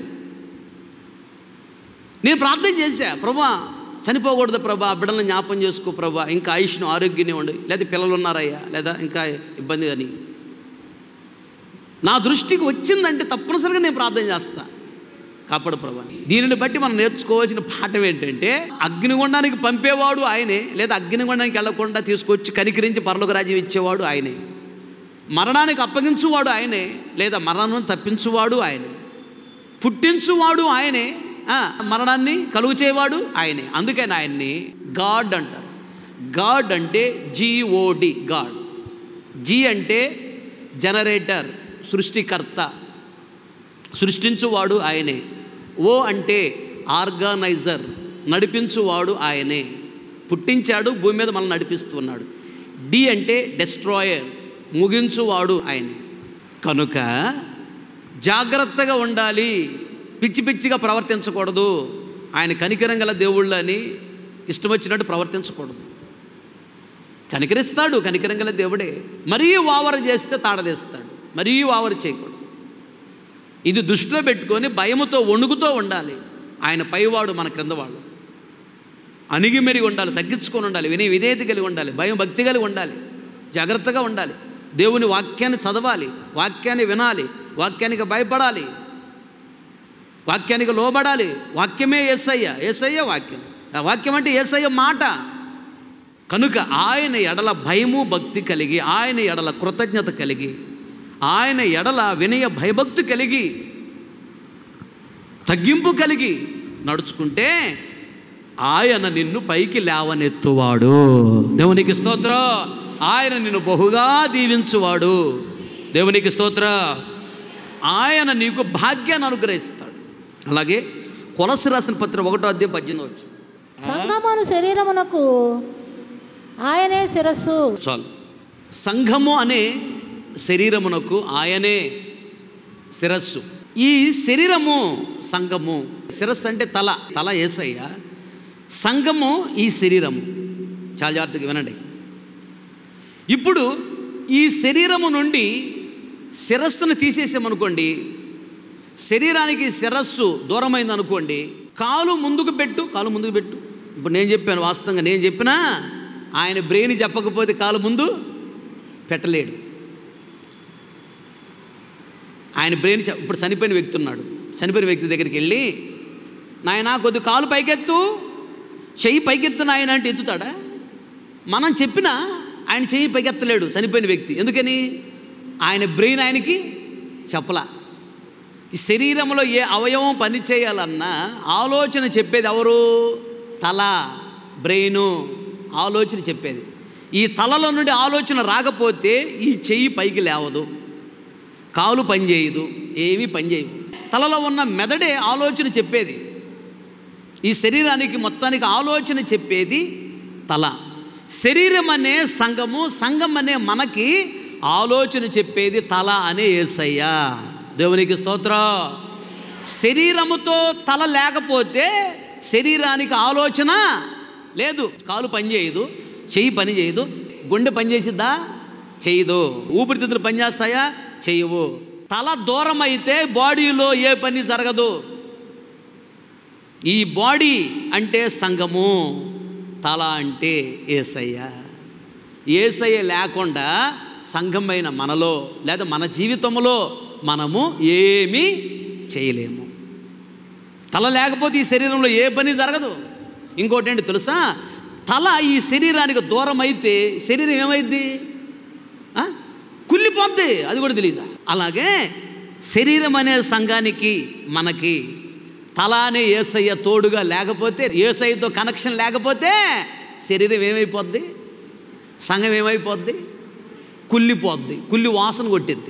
నేను ప్రార్థన చేశా, ప్రభా చనిపోకూడదు ప్రభా, బిడ్డలను జ్ఞాపం చేసుకో ప్రభా, ఇంకా ఆయుష్ను ఆరోగ్యాన్ని ఉండి, లేదా పిల్లలు ఉన్నారయ్యా, లేదా ఇంకా ఇబ్బంది అని నా దృష్టికి వచ్చిందంటే తప్పనిసరిగా నేను ప్రార్థన చేస్తా, కాపాడు ప్రభా. దీనిని బట్టి మనం నేర్చుకోవాల్సిన పాఠం ఏంటంటే, అగ్నిగుండానికి పంపేవాడు ఆయనే, లేదా అగ్నిగుండానికి వెళ్లకుండా తీసుకొచ్చి కనికరించి పరలోక రాజ్యం ఇచ్చేవాడు ఆయనే. మరణానికి అప్పగించువాడు ఆయనే, లేదా మరణాన్ని తప్పించువాడు ఆయనే. పుట్టించువాడు ఆయనే, మరణాన్ని కలుగు చేయవాడు ఆయనే. అందుకని ఆయన్ని గాడ్ అంటారు. గాడ్ అంటే జిఓడి, గాడ్. జి అంటే జనరేటర్, సృష్టికర్త, సృష్టించువాడు ఆయనే. ఓ అంటే ఆర్గనైజర్, నడిపించువాడు ఆయనే. పుట్టించాడు, భూమి మీద మనల్ని నడిపిస్తున్నాడు. డి అంటే డెస్ట్రాయర్, ముగించువాడు ఆయనే. కనుక జాగ్రత్తగా ఉండాలి, పిచ్చి పిచ్చిగా ప్రవర్తించకూడదు. ఆయన కనికరం గల దేవుళ్ళని ఇష్టం వచ్చినట్టు ప్రవర్తించకూడదు. కనికరిస్తాడు, కనికరం గల దేవుడే. మరీ ఓవర్ చేస్తే తాడదేస్తాడు, మరీ ఓవర్ చేయకూడదు. ఇది దృష్టిలో పెట్టుకొని భయముతో వణుకుతో ఉండాలి. ఆయన పైవాడు, మన క్రిందవాడు. అణిగి మెరిగి ఉండాలి, తగ్గించుకొని ఉండాలి, వినయ విధేయత కలిగి ఉండాలి, భయం భక్తి కలిగి ఉండాలి, జాగ్రత్తగా ఉండాలి. దేవుని వాక్యాన్ని చదవాలి, వాక్యాన్ని వినాలి, వాక్యానికి భయపడాలి, వాక్యానికి లోబడాలి. వాక్యమే యేసయ్య, యేసయ్య వాక్యం. ఆ వాక్యం అంటే యేసయ్య మాట. కనుక ఆయన ఎడల భయము భక్తి కలిగి, ఆయన ఎడల కృతజ్ఞత కలిగి, ఆయన ఎడల వినయ భయభక్తి కలిగి, తగ్గింపు కలిగి నడుచుకుంటే ఆయన నిన్ను పైకి లేవనెత్తువాడు. దేవునికి స్తోత్రం. ఆయన నిన్ను బహుగా దీవించువాడు. దేవునికి స్తోత్రం. ఆయన నీకు భాగ్యాన్ని అనుగ్రహిస్తాడు. అలాగే కొలస్సీ రాసిన పత్రిక ఒకటో అధ్యాయం పద్దెనిమిది వచ్చు. సంఘమును శరీరమునకు ఆయనే శిరస్సు. చాలు. సంఘము అనే శరీరమునకు ఆయనే శిరస్సు. ఈ శరీరము సంఘము. శిరస్సు అంటే తల, తల యేసయ్య. సంఘము ఈ శరీరము. చాలా జాగ్రత్తగా వినండి. ఇప్పుడు ఈ శరీరము నుండి శిరస్సును తీసేసామనుకోండి, శరీరానికి శిరస్సు దూరమైంది అనుకోండి, కాలు ముందుకు పెట్టు, కాలు ముందుకు పెట్టు, ఇప్పుడు నేను చెప్పాను, వాస్తవంగా నేను చెప్పినా ఆయన బ్రెయిన్ చెప్పకపోతే కాలు ముందు పెట్టలేడు. ఆయన బ్రెయిన్ ఇప్పుడు చనిపోయిన వ్యక్తి ఉన్నాడు, చనిపోయిన వ్యక్తి దగ్గరికి వెళ్ళి నాయన కొద్ది కాలు పైకెత్తు, చెయ్యి పైకెత్తు నాయన అంటే ఎత్తుతాడా? మనం చెప్పినా ఆయన చెయ్యి పైకెత్తలేడు చనిపోయిన వ్యక్తి. ఎందుకని? ఆయన బ్రెయిన్ ఆయనకి చెప్పలా. ఈ శరీరంలో ఏ అవయవం పని చేయాలన్నా ఆలోచన చెప్పేది ఎవరు? తల, బ్రెయిను ఆలోచన చెప్పేది. ఈ తలలో నుండి ఆలోచన రాకపోతే ఈ చెయ్యి పైకి లేవదు, కాలు పనిచేయదు, ఏమీ పనిచేయవు. తలలో ఉన్న మెదడే ఆలోచన చెప్పేది. ఈ శరీరానికి మొత్తానికి ఆలోచన చెప్పేది తల. శరీరం అనే సంఘము, సంఘం అనే మనకి ఆలోచన చెప్పేది తల అనే యేసయ్య. దేవునికి స్తోత్రం. శరీరముతో తల లేకపోతే శరీరానికి ఆలోచన లేదు. కాలు పని చేయదు, చెయ్యి పని చేయదు, గుండె పని చేసిద్దా? చేయదు. ఊపిరితిత్తులు పనిచేస్తాయా? చేయవు. తల దూరం అయితే బాడీలో ఏ పని జరగదు. ఈ బాడీ అంటే సంఘము, తల అంటే యేసయ్య. యేసయ్య లేకుండా సంఘమైన మనలో లేదా మన జీవితంలో మనము ఏమీ చేయలేము. తల లేకపోతే ఈ శరీరంలో ఏ పని జరగదు. ఇంకోటి ఏంటి తెలుసా? తల ఈ శరీరానికి దూరం అయితే శరీరం ఏమైద్ది? కుళ్ళిపోద్ది. అది కూడా తెలియదా? అలాగే శరీరం అనే సంఘానికి మనకి తల అనే యేసయ్య తోడుగా లేకపోతే, యేసయ్యతో కనెక్షన్ లేకపోతే శరీరం ఏమైపోద్ది? సంఘం ఏమైపోద్ది? కుళ్ళిపోద్ది, కుళ్ళి వాసన కొట్టిద్ది.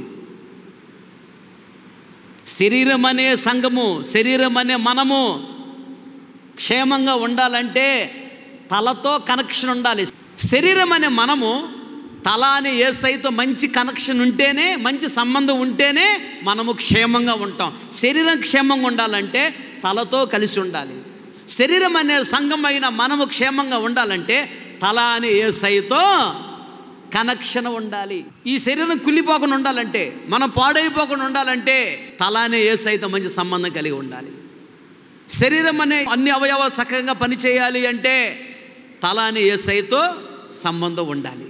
శరీరం అనే సంఘము, శరీరం అనే మనము క్షేమంగా ఉండాలంటే తలతో కనెక్షన్ ఉండాలి. శరీరం అనే మనము తల అనే యేసయ్యతో మంచి కనెక్షన్ ఉంటేనే, మంచి సంబంధం ఉంటేనే మనము క్షేమంగా ఉంటాం. శరీరం క్షేమంగా ఉండాలంటే తలతో కలిసి ఉండాలి. శరీరం అనే సంఘమైన మనము క్షేమంగా ఉండాలంటే తల అనే యేసయ్యతో కనెక్షన్ ఉండాలి. ఈ శరీరం కుళ్ళిపోకుండా ఉండాలంటే, మనం పాడైపోకుండా ఉండాలంటే తల అనే యేసయ్యతో మంచి సంబంధం కలిగి ఉండాలి. శరీరం అనే అన్ని అవయవాలు చక్కగా పనిచేయాలి అంటే తల అనే యేసయ్యతో సంబంధం ఉండాలి.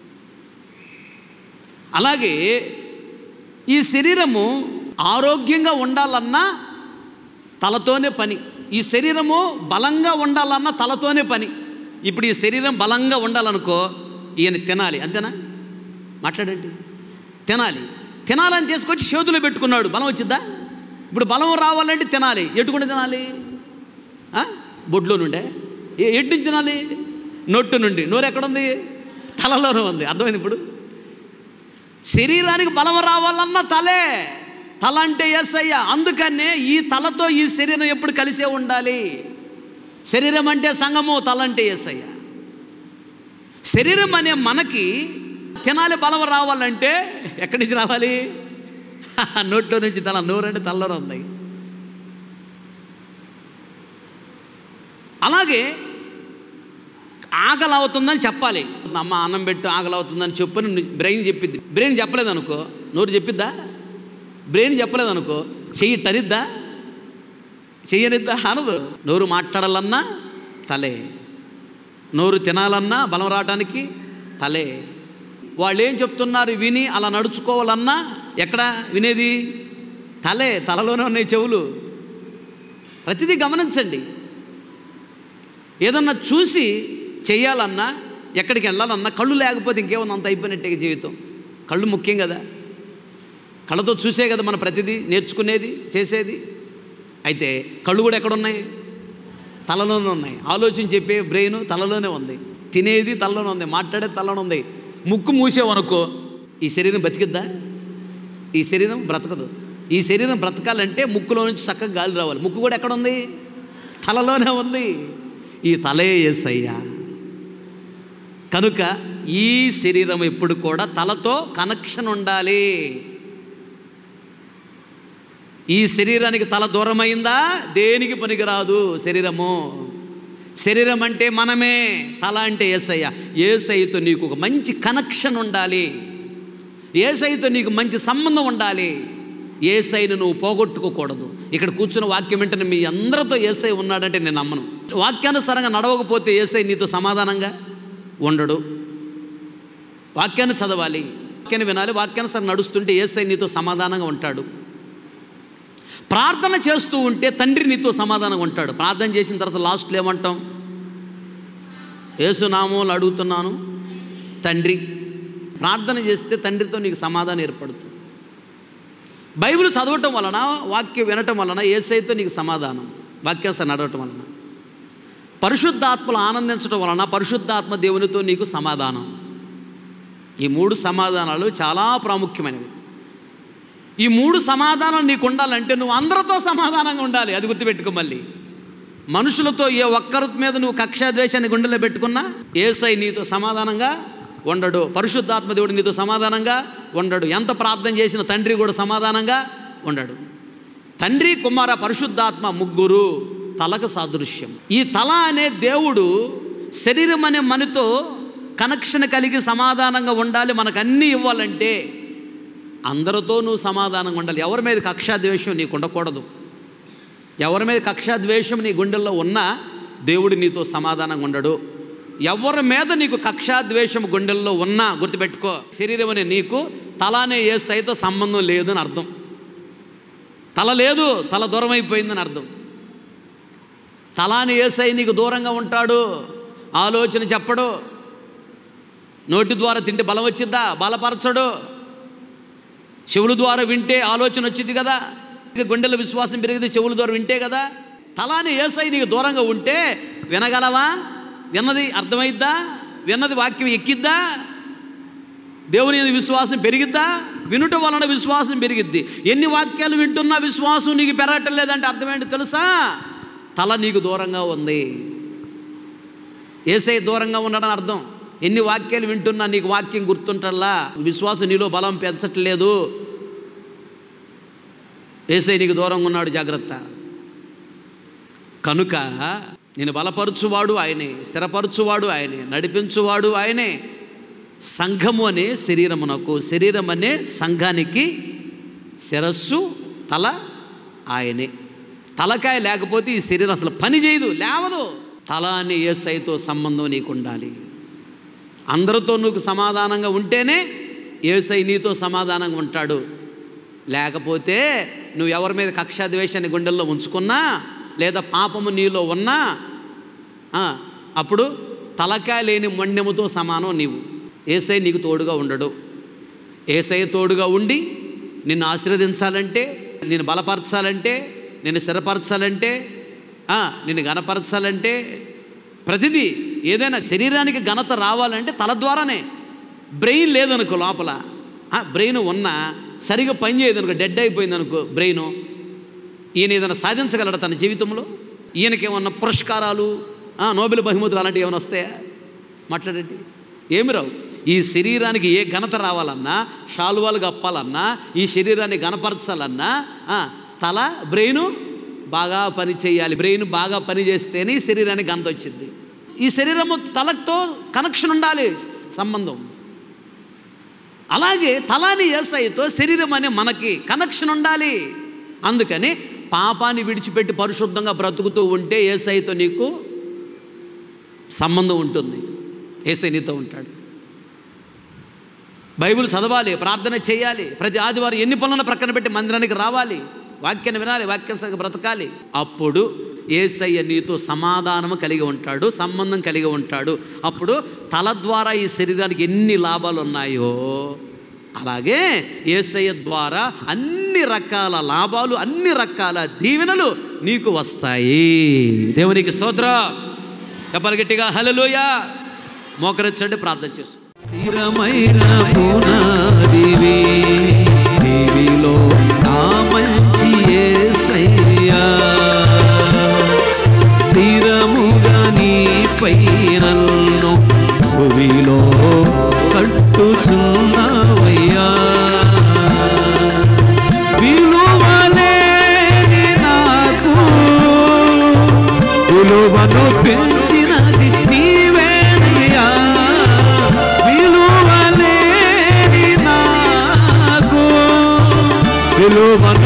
అలాగే ఈ శరీరము ఆరోగ్యంగా ఉండాలన్నా తలతోనే పని. ఈ శరీరము బలంగా ఉండాలన్నా తలతోనే పని. ఇప్పుడు ఈ శరీరం బలంగా ఉండాలనుకో, ఈయన తినాలి, అంతేనా? మాట్లాడండి. తినాలి. తినాలని తీసుకొచ్చి చేతులు పెట్టుకున్నాడు, బలం వచ్చిద్దా? ఇప్పుడు బలం రావాలంటే తినాలి. ఎటుకుండా తినాలి? బొడ్లో నుండే. ఎటు నుంచి తినాలి? నొట్టు నుండి. నోరు ఎక్కడుంది? తలలోనే ఉంది. అర్థమైంది ఇప్పుడు? శరీరానికి బలం రావాలన్నా తలే. తల అంటే యేసయ్య. అందుకనే ఈ తలతో ఈ శరీరం ఎప్పుడు కలిసే ఉండాలి. శరీరం అంటే సంఘము, తల అంటే యేసయ్య. శరీరం అనే మనకి తినాలి, బలం రావాలంటే ఎక్కడి నుంచి రావాలి? నోట్లో నుంచి. తల, నోరు అంటే తలలో ఉంది. అలాగే ఆకలి అవుతుందని చెప్పాలి. అమ్మ అన్నం పెట్టు, ఆకలి అవుతుందని చెప్పని బ్రెయిన్ చెప్పిద్ది. బ్రెయిన్ చెప్పలేదు అనుకో, నోరు చెప్పిద్దా? బ్రెయిన్ చెప్పలేదు అనుకో, చెయ్యి తరిద్దా? చెయ్యనిద్దా? అనదు. నోరు మాట్లాడాలన్నా తలే, నోరు తినాలన్నా బలం రావడానికి తలే. వాళ్ళు ఏం చెప్తున్నారు విని అలా నడుచుకోవాలన్నా ఎక్కడ వినేది? తలే. తలలోనే ఉన్నాయి చెవులు. ప్రతిదీ గమనించండి. ఏదన్నా చూసి చెయ్యాలన్నా, ఎక్కడికి వెళ్ళాలన్నా కళ్ళు లేకపోతే ఇంకేమన్నా అంత అయిపోయినట్టే జీవితం. కళ్ళు ముఖ్యం కదా. కళ్ళతో చూసే కదా మనం ప్రతిదీ నేర్చుకునేది, చేసేది. అయితే కళ్ళు కూడా ఎక్కడున్నాయి? తలలోనే ఉన్నాయి. ఆలోచన చెప్పే బ్రెయిన్ తలలోనే ఉంది, తినేది తలలోనే ఉంది, మాట్లాడేది తలలోనే ఉంది. ముక్కు మూసేవనుకో ఈ శరీరం బతికిద్దా? ఈ శరీరం బ్రతకదు. ఈ శరీరం బ్రతకాలంటే ముక్కులో నుంచి చక్కగా గాలి రావాలి. ముక్కు కూడా ఎక్కడ ఉంది? తలలోనే ఉంది. ఈ తలే యేసయ్య. కనుక ఈ శరీరం ఎప్పుడు కూడా తలతో కనెక్షన్ ఉండాలి. ఈ శరీరానికి తల దూరమైందా దేనికి పనికిరాదు శరీరము. శరీరం అంటే మనమే, తల అంటే యేసయ్య. యేసయ్యతో నీకు ఒక మంచి కనెక్షన్ ఉండాలి. యేసయ్యతో నీకు మంచి సంబంధం ఉండాలి. యేసయ్యను నువ్వు పోగొట్టుకోకూడదు. ఇక్కడ కూర్చున్న వాక్యం వెంటనే మీ అందరితో యేసయ్య ఉన్నాడంటే నేను నమ్మను. వాక్యానుసారంగా నడవకపోతే యేసయ్య నీతో సమాధానంగా ఉండడు. వాక్యాన్ని చదవాలి, వాక్యాన్ని వినాలి, వాక్యానుసారం నడుస్తుంటే యేసయ్య నీతో సమాధానంగా ఉంటాడు. ప్రార్థన చేస్తూ ఉంటే తండ్రి నీతో సమాధానంగా ఉంటాడు. ప్రార్థన చేసిన తర్వాత లాస్ట్లో ఏమంటాం? యేసు నామములో అడుగుతున్నాను తండ్రి. ప్రార్థన చేస్తే తండ్రితో నీకు సమాధానం ఏర్పడుతుంది. బైబిల్ చదవటం వలన, వాక్యం వినటం వలన యేసయ్యతో నీకు సమాధానం, వాక్యానుసారం నడవటం వలన, పరిశుద్ధాత్మలు ఆనందించడం వలన పరిశుద్ధాత్మ దేవునితో నీకు సమాధానం. ఈ మూడు సమాధానాలు చాలా ప్రాముఖ్యమైనవి. ఈ మూడు సమాధానాలు నీకు ఉండాలంటే నువ్వు అందరితో సమాధానంగా ఉండాలి. అది గుర్తుపెట్టుకో. మళ్ళీ మనుషులతో ఏ ఒక్కరి మీద నువ్వు కక్షాద్వేషాన్ని గుండెలో పెట్టుకున్నా యేసయ్య నీతో సమాధానంగా ఉండడు. పరిశుద్ధాత్మ దేవుడు నీతో సమాధానంగా ఉండడు. ఎంత ప్రార్థన చేసిన తండ్రి కూడా సమాధానంగా ఉండడు. తండ్రి, కుమార, పరిశుద్ధాత్మ ముగ్గురు తలకు సాదృశ్యం. ఈ తల అనే దేవుడు శరీరం అనే మనతో కనెక్షన్ కలిగి సమాధానంగా ఉండాలి. మనకు అన్నీ ఇవ్వాలంటే అందరితో నువ్వు సమాధానంగా ఉండాలి. ఎవరి మీద కక్షాద్వేషం నీకు ఉండకూడదు. ఎవరి మీద కక్షాద్వేషం నీ గుండెల్లో ఉన్నా దేవుడు నీతో సమాధానంగా ఉండడు. ఎవరి మీద నీకు కక్షాద్వేషం గుండెల్లో ఉన్నా గుర్తుపెట్టుకో, శరీరం అనే నీకు తల అనే యేసయ్యతో సంబంధం లేదని అర్థం. తల లేదు, తల దూరం అయిపోయిందని అర్థం. తల అనే యేసయ్య నీకు దూరంగా ఉంటాడు. ఆలోచన చెప్పడు. నోటి ద్వారా తింటే బలం వచ్చిద్దా? బలపరచడు. చెవుల ద్వారా వింటే ఆలోచన వచ్చింది కదా. గుండెల విశ్వాసం పెరిగితే చెవుల ద్వారా వింటే కదా. తలాని యేసయ్య నీకు దూరంగా ఉంటే వినగలవా? విన్నది అర్థమైద్దా? విన్నది వాక్యం ఎక్కిద్దా? దేవుని మీద విశ్వాసం పెరిగిద్దా? వినుట వలన విశ్వాసం పెరిగిద్ది. ఎన్ని వాక్యాలు వింటున్నా విశ్వాసం నీకు పెరగటం లేదంటే అర్థమేంటి తెలుసా? తల నీకు దూరంగా ఉంది. యేసయ్య దూరంగా ఉండడం అర్థం. ఎన్ని వాక్యాలు వింటున్నా నీకు వాక్యం గుర్తుంటల్లా, విశ్వాసం నీలో బలం పెంచట్లేదు. యేసయ్య నీకు దూరంగా ఉన్నాడు, జాగ్రత్త. కనుక నేను బలపరచువాడు ఆయనే, స్థిరపరచువాడు ఆయనే, నడిపించువాడు ఆయనే. సంఘము అనే శరీరమునకు, శరీరం అనే సంఘానికి శిరస్సు, తల ఆయనే. తలకాయ లేకపోతే ఈ శరీరం అసలు పని చేయదు, లేవదు. తల అనే యేసయ్యతో సంబంధం నీకు ఉండాలి. అందరితో నువ్వు సమాధానంగా ఉంటేనే యేసయ్య నీతో సమాధానంగా ఉంటాడు. లేకపోతే నువ్వు ఎవరి మీద కక్షాద్వేషాన్ని గుండెల్లో ఉంచుకున్నా లేదా పాపము నీలో ఉన్నా అప్పుడు తలకాయ లేని మొండెముతో సమానం నీవు. యేసయ్య నీకు తోడుగా ఉండడు. యేసయ్య తోడుగా ఉండి నిన్ను ఆశీర్వదించాలంటే, నిన్ను బలపరచాలంటే, నిన్ను స్థిరపరచాలంటే, నిన్ను ఘనపరచాలంటే, ప్రతిదీ ఏదైనా శరీరానికి ఘనత రావాలంటే తల ద్వారానే. బ్రెయిన్ లేదనుకో, లోపల బ్రెయిన్ ఉన్నా సరిగా పని చేయదనుకో, డెడ్ అయిపోయింది అనుకో బ్రెయిన్, ఈయన ఏదైనా సాధించగలడు తన జీవితంలో? ఈయనకి ఏమన్నా పురస్కారాలు, నోబెల్ బహుమతులు అలాంటివి ఏమైనా వస్తాయా? మాట్లాడండి, ఏమి రావు. ఈ శరీరానికి ఏ ఘనత రావాలన్నా, శాలువాలు కప్పాలన్నా, ఈ శరీరాన్ని ఘనపరచాలన్నా తల, బ్రెయిన్ బాగా పని చేయాలి. బ్రెయిన్ బాగా పని చేస్తేనే ఈ శరీరానికి ఘనత వచ్చింది. ఈ శరీరము తలతో కనెక్షన్ ఉండాలి, సంబంధం. అలాగే తలాని యేసయ్యతో శరీరం అనే మనకి కనెక్షన్ ఉండాలి. అందుకని పాపాన్ని విడిచిపెట్టి పరిశుద్ధంగా బ్రతుకుతూ ఉంటే యేసయ్యతో నీకు సంబంధం ఉంటుంది. యేసయ్య నీతో ఉంటాడు. బైబిల్ చదవాలి, ప్రార్థన చేయాలి. ప్రతి ఆదివారం ఎన్ని పనులను ప్రక్కన పెట్టి మందిరానికి రావాలి, వాక్యాన్ని వినాలి, వాక్యం బ్రతకాలి. అప్పుడు యేసయ్య నీతో సమాధానము కలిగి ఉంటాడు, సంబంధం కలిగి ఉంటాడు. అప్పుడు తల ద్వారా ఈ శరీరానికి ఎన్ని లాభాలు ఉన్నాయో అలాగే యేసయ్య ద్వారా అన్ని రకాల లాభాలు, అన్ని రకాల దీవెనలు నీకు వస్తాయి. దేవునికి స్తోత్రం. చెప్పాలి గట్టిగా హల్లెలూయా. మోకరించండి, ప్రార్థన చేసు. స్థిరమైన పునాదివే నీవిలో నా మంచి యేసయ్యా, స్థిరముగా నీపై నన్ను భూమిలో కట్టుచున్నావయ్యా. విలువలేని నాకు విలువను పెంచినది నీవేనయ్యా. విలువలేని నాకు విలువను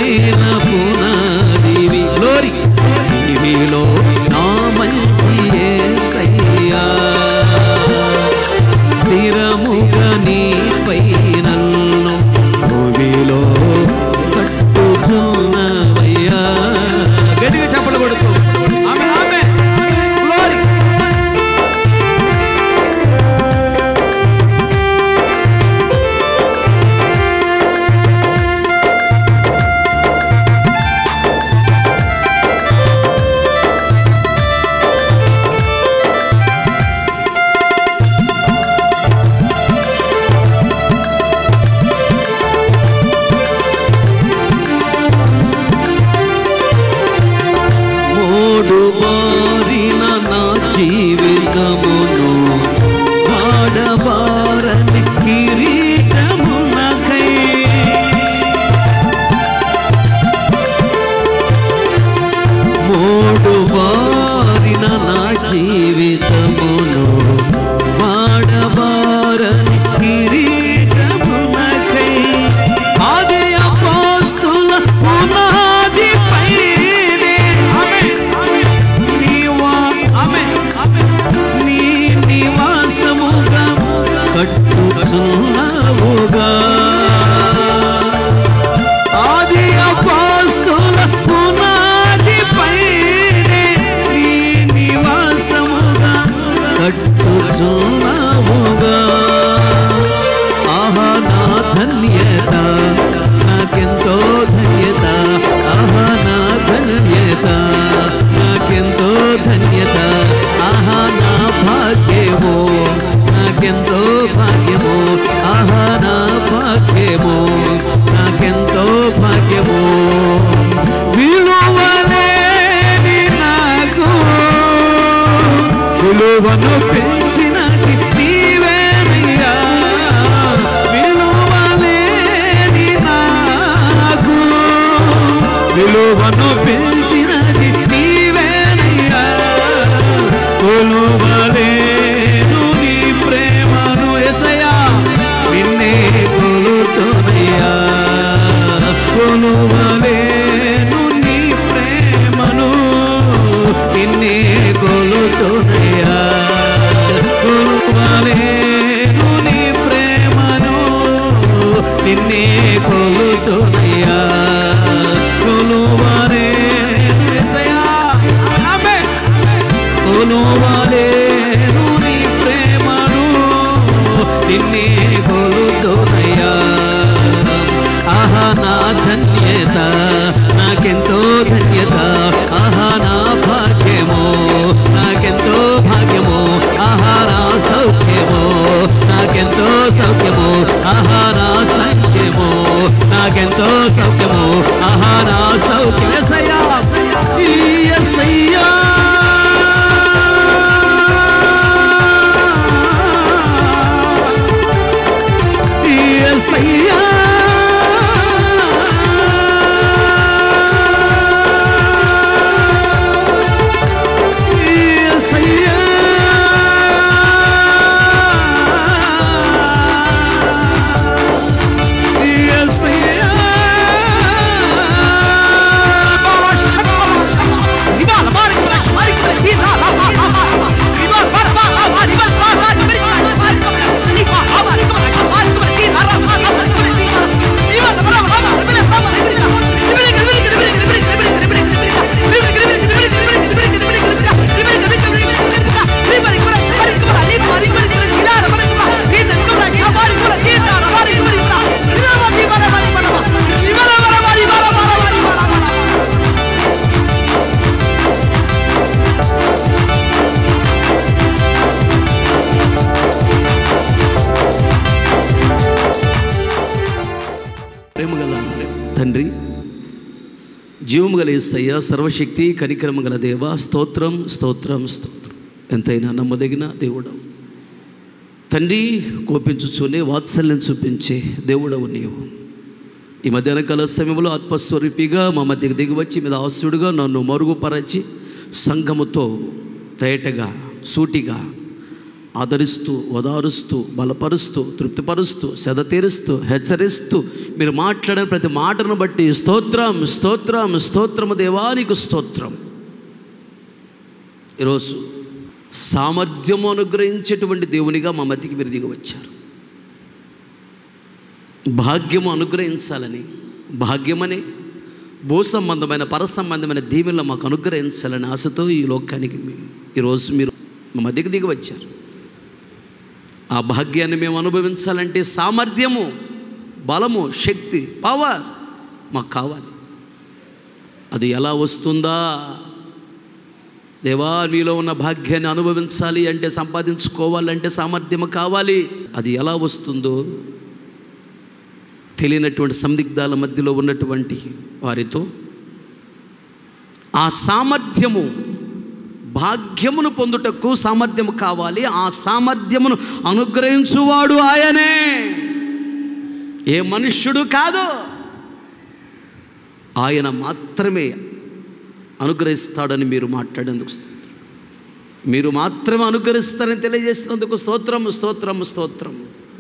బలమైన పునాదివి గ్లోరీ నీవిలో నా మంచి యేసయ్యా స్థిరముగా నీపై నన్ను భూమిలో కట్టుచున్నవయ్యా గట్టిగా చప్పట్లు కొడుతూ ఆమేన్ ఆమేన్ గ్లోరీ మారిన నా జీవితమును పాడబారని కిరీటమునకై మోడు బారిన నా జీవితమును పాడబారని కిరీటమునకై ఆది అపోస్తుల పునాది పైనే నీ నివాసముగా కట్టుచున్నావుగా ఆది అపోస్తుల పునాది పైనే నీ నివాసముగా కట్టుచున్నావుగా ఆహా నా ధన్యత నాకెంతో ధన్యత ఆహా నా ధన్యత నాకెంతో ధన్యత ఆహా నా భాగ్యమో నాకెంతో భాగ్యమో ఆహా నా భాగ్యమో నాకెంతో భాగ్యమో విలువలేని నాకు విలువను పెంచినది నీవేనయ్యా విలువలేని నాకు విలువను పెంచినది నీవేనయ్యా కొలువలేను నీ ప్రేమను యేసయ్యా నిన్నే కొలుతునయ్యా కొలువలేను నీ ప్రేమను నిన్నే కొలుతునయ్యా కొలువలేను నీ ప్రేమను నిన్నే కొలుతునయ్యా కొలువలేను యేసయ్యా ఆమేన్ కొలువలేను నీ ప్రేమను నిన్నే కొలుతునయ్యా ఆహా నా ధన్యత నాకెంతో ధన్యత ఆహా నా భాగ్యమో నాకెంతో భాగ్యమో ఆహా నా సౌఖ్యమో నాకెంతో సౌఖ్యమో ఆహా నా సౌఖ్యమో నాకెంతో సౌఖ్యమో ఆహా నా సౌఖ్యం యేసయ్యా యేసయ్యా యేసయ్యా యేసయ్యా యేసయ్యా తండ్రి జీవము గల యేసయ్యా సర్వశక్తి కనికరము గల దేవ స్తోత్రం స్తోత్రం స్తోత్రం ఎంతైనా నమ్మదగిన దేవుడు తండ్రి కోపించుచునే వాత్సల్యం చూపించే దేవుడవు నీవు ఈ మధ్యాహ్న కాల సమయంలో ఆత్మస్వరూపిగా మా మధ్యకు దిగివచ్చి మీద ఆసుడుగా నన్ను మరుగుపరచి సంఘముతో తేటగా సూటిగా ఆదరిస్తూ, ఓదారుస్తూ, బలపరుస్తూ, తృప్తిపరుస్తూ, సెద తీరుస్తూ, హెచ్చరిస్తూ మీరు మాట్లాడిన ప్రతి మాటను బట్టి స్తోత్రం, స్తోత్రం, స్తోత్రము దేవానికి స్తోత్రం. ఈరోజు సామర్థ్యము అనుగ్రహించేటువంటి దేవునిగా మా మధ్యకి మీరు దిగి వచ్చారు. భాగ్యము అనుగ్రహించాలని, భాగ్యమని భూ సంబంధమైన పర సంబంధమైన దీవెనలు మాకు అనుగ్రహించాలని ఆశతో ఈ లోకానికి ఈరోజు మీరు మా మధ్యకి దిగి వచ్చారు. ఆ భాగ్యాన్ని మేము అనుభవించాలంటే సామర్థ్యము, బలము, శక్తి, పవర్ మాకు కావాలి. అది ఎలా వస్తుందా? దేవా, నీలో ఉన్న భాగ్యాన్ని అనుభవించాలి అంటే, సంపాదించుకోవాలంటే సామర్థ్యము కావాలి. అది ఎలా వస్తుందో తెలియనటువంటి సందిగ్ధాల మధ్యలో ఉన్నటువంటి వారితో ఆ సామర్థ్యము, భాగ్యమును పొందుటకు సామర్థ్యము కావాలి. ఆ సామర్థ్యమును అనుగ్రహించువాడు ఆయనే, ఏ మనుష్యుడు కాదు. ఆయన మాత్రమే అనుగ్రహిస్తాడని మీరు మాట్లాడేందుకు, మీరు మాత్రమే అనుగ్రహిస్తారని తెలియజేసినందుకు స్తోత్రం, స్తోత్రం, స్తోత్రం.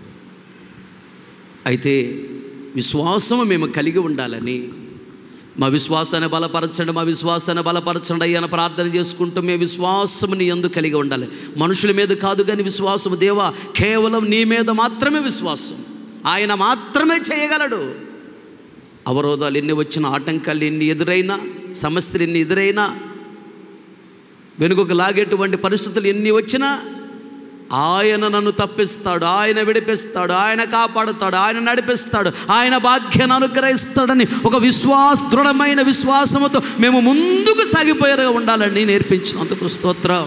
అయితే విశ్వాసము మేము కలిగి ఉండాలని, మా విశ్వాసాన్ని బలపరచండి, మా విశ్వాసాన్ని బలపరచండి అయ్యని ప్రార్థన చేసుకుంటూ మేము విశ్వాసముని ఎందుకు కలిగి ఉండాలి? మనుషుల మీద కాదు కానీ విశ్వాసము. దేవా, కేవలం నీ మీద మాత్రమే విశ్వాసం. ఆయన మాత్రమే చేయగలడు. అవరోధాలు ఎన్ని వచ్చినా, ఆటంకాలు ఎన్ని ఎదురైనా, సమస్యలు ఎన్ని ఎదురైనా, వెనుకకు లాగేటువంటి పరిస్థితులు ఎన్ని వచ్చినా ఆయన నన్ను తప్పిస్తాడు, ఆయన విడిపిస్తాడు, ఆయన కాపాడుతాడు, ఆయన నడిపిస్తాడు, ఆయన భాగ్యాన్ని అనుగ్రహిస్తాడని ఒక విశ్వాస దృఢమైన విశ్వాసముతో మేము ముందుకు సాగిపోయేలా ఉండాలని నేర్పించినందుకు స్తోత్రం.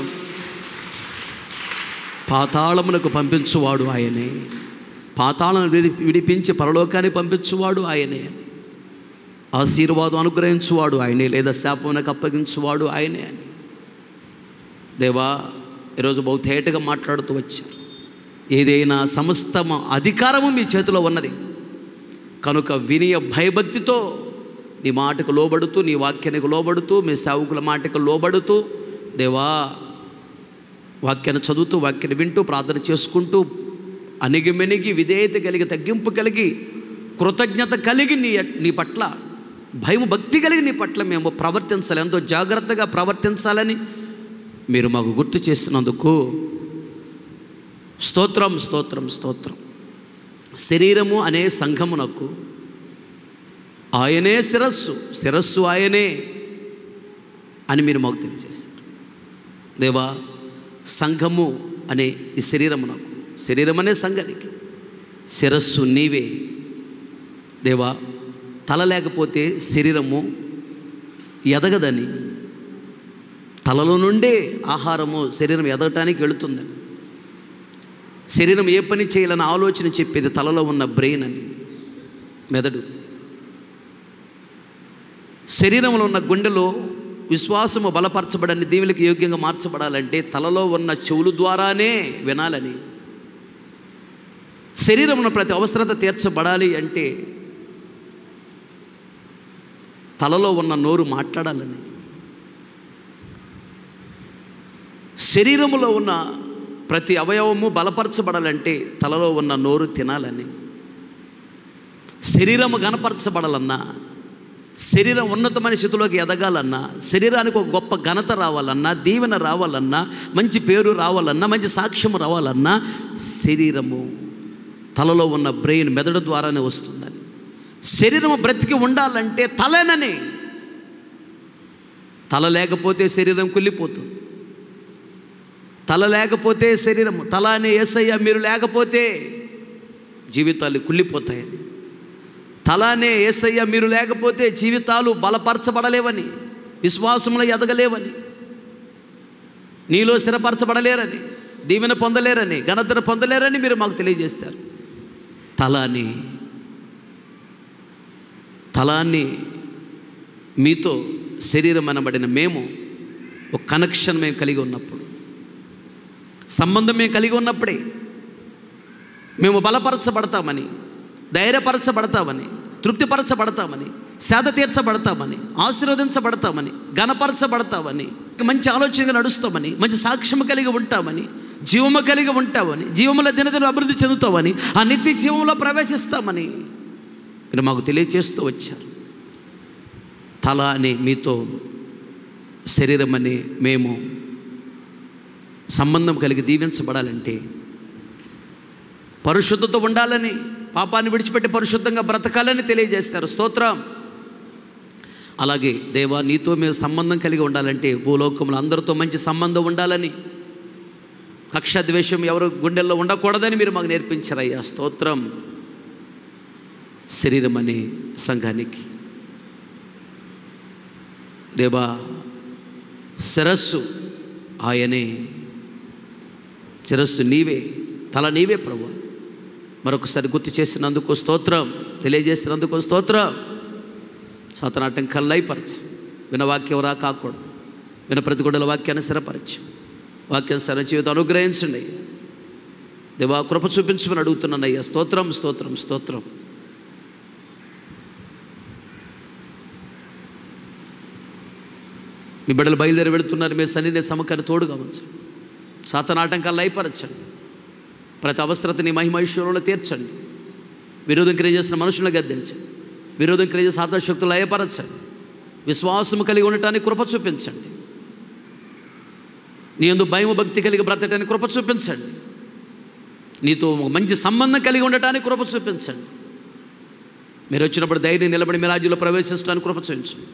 పాతాళమునకు పంపించువాడు ఆయనే, పాతాళను విడి విడిపించి పరలోకాన్ని పంపించువాడు ఆయనే, ఆశీర్వాదం అనుగ్రహించువాడు ఆయనే, లేదా శాపమునకు అప్పగించువాడు ఆయనే అని దేవా ఈరోజు బహుతేటగా మాట్లాడుతూ వచ్చారు. ఏదైనా సమస్తము అధికారము మీ చేతిలో ఉన్నది కనుక వినయ భయభక్తితో నీ మాటకు లోబడుతూ, నీ వాక్యానికి లోబడుతూ, మీ సేవకుల మాటకు లోబడుతూ దేవా వాక్యాన్ని చదువుతూ, వాక్యాన్ని వింటూ, ప్రార్థన చేసుకుంటూ, అణిగిమెనిగి విధేయత కలిగి, తగ్గింపు కలిగి, కృతజ్ఞత కలిగి నీ నీ పట్ల భయం భక్తి కలిగి నీ పట్ల మేము ప్రవర్తించాలి, ఎంతో జాగ్రత్తగా ప్రవర్తించాలని మీరు మాకు గుర్తు చేసినందుకు స్తోత్రం, స్తోత్రం, స్తోత్రం. శరీరము అనే సంఘమునకు ఆయనే శిరస్సు, శిరస్సు ఆయనే అని మీరు మాకు తెలియజేస్తారు. దేవా, సంఘము అనే ఈ శరీరమునకు, శరీరం అనే సంఘానికి శిరస్సు నీవే. దేవా, తల లేకపోతే శరీరము ఎదగదని, తలలో నుండే ఆహారము శరీరం ఎదగటానికి వెళుతుందని, శరీరం ఏ పని చేయాలని ఆలోచన చెప్పేది తలలో ఉన్న బ్రెయిన్ అని, మెదడు. శరీరంలో ఉన్న గుండెలో విశ్వాసము బలపరచబడని, దీవులకు యోగ్యంగా మార్చబడాలంటే తలలో ఉన్న చెవుల ద్వారానే వినాలని, శరీరంలో ప్రతి అవసరత తీర్చబడాలి అంటే తలలో ఉన్న నోరు మాట్లాడాలని, శరీరములో ఉన్న ప్రతి అవయవము బలపరచబడాలంటే తలలో ఉన్న నోరు తినాలని, శరీరము గణపరచబడాలన్నా, శరీరం ఉన్నతమైన స్థితిలోకి ఎదగాలన్నా, శరీరానికి ఒక గొప్ప ఘనత రావాలన్నా, దీవెన రావాలన్నా, మంచి పేరు రావాలన్నా, మంచి సాక్ష్యము రావాలన్నా శరీరము, తలలో ఉన్న బ్రెయిన్, మెదడు ద్వారానే వస్తుందని, శరీరము బ్రతికి ఉండాలంటే తలేనని, తల లేకపోతే శరీరం కుళ్ళిపోతుంది, తల లేకపోతే శరీరము, తల అనే యేసయ్య మీరు లేకపోతే జీవితాలు కుళ్ళిపోతాయని, తల అనే యేసయ్య మీరు లేకపోతే జీవితాలు బలపరచబడలేవని, విశ్వాసంలో ఎదగలేవని, నీలో స్థిరపరచబడలేరని, దీవెన పొందలేరని, ఘనతను పొందలేరని మీరు మాకు తెలియజేస్తారు. తల అని తలాన్ని మీతో శరీరం అనబడిన మేము ఒక కనెక్షన్ మేము కలిగి ఉన్నప్పుడు, సంబంధం మేము కలిగి ఉన్నప్పుడే మేము బలపరచబడతామని, ధైర్యపరచబడతామని, తృప్తిపరచబడతామని, సేద తీర్చబడతామని, ఆశీర్వదించబడతామని, ఘనపరచబడతామని, మంచి ఆలోచనగా నడుస్తామని, మంచి సాక్ష్యం కలిగి ఉంటామని, జీవము కలిగి ఉంటావని, జీవముల దినదిన అభివృద్ధి చెందుతావని, ఆ నిత్య జీవంలో ప్రవేశిస్తామని మీరు మాకు తెలియచేస్తూ వచ్చారు. తల అని మీతో, శరీరం అని మేము సంబంధం కలిగి దీవించబడాలంటే, పరిశుద్ధత ఉండాలని, పాపాన్ని విడిచిపెట్టి పరిశుద్ధంగా బ్రతకాలని తెలియజేస్తారు. స్తోత్రం. అలాగే దేవా, నీతో మేము సంబంధం కలిగి ఉండాలంటే భూలోకంలో అందరితో మంచి సంబంధం ఉండాలని, కక్ష ద్వేషం ఎవరు గుండెల్లో ఉండకూడదని మీరు మాకు నేర్పించారయ్యా. స్తోత్రం. శరీరం అనే సంఘానికి దేవా, శిరస్సు ఆయనే, శిరస్సు నీవే, తల నీవే ప్రభు. మరొకసారి గుర్తు చేసినందుకు స్తోత్రం, తెలియజేసినందుకు స్తోత్రం. సాతనాటం కల్లైపరచు, విన వాక్యం రా కాకూడదు, విన ప్రతిగొడల వాక్యాన్ని స్థిరపరచు, వాక్యానుసార జీవితం అనుగ్రహించండి అయ్యా. దేవా, కృప చూపించమని అడుగుతున్నాను అయ్యా. స్తోత్రం, స్తోత్రం, స్తోత్రం. మీ బిడ్డలు బయలుదేరి వెళుతున్నారు, మీ సన్నిధి సమకాన్ని తోడుగా ఉంచండి. సాతనాటంకాలు లయపరచండి, ప్రతి అవసరతని మహిమైశ్వర్యంలో తీర్చండి. విరోధం క్రియ చేసిన మనుషులను గద్దించండి, విరోధం క్రియ చేసిన ఆత్మశక్తులు లయపరచండి. విశ్వాసము కలిగి ఉండటానికి కృప చూపించండి. నీ యందు భయము భక్తి కలిగి బ్రతకడానికి కృప చూపించండి. నీతో మంచి సంబంధం కలిగి ఉండటానికి కృప చూపించండి. మీరు వచ్చినప్పుడు ధైర్యం నిలబడి మీ రాజ్యంలో ప్రవేశించడానికి కృప చూపించండి.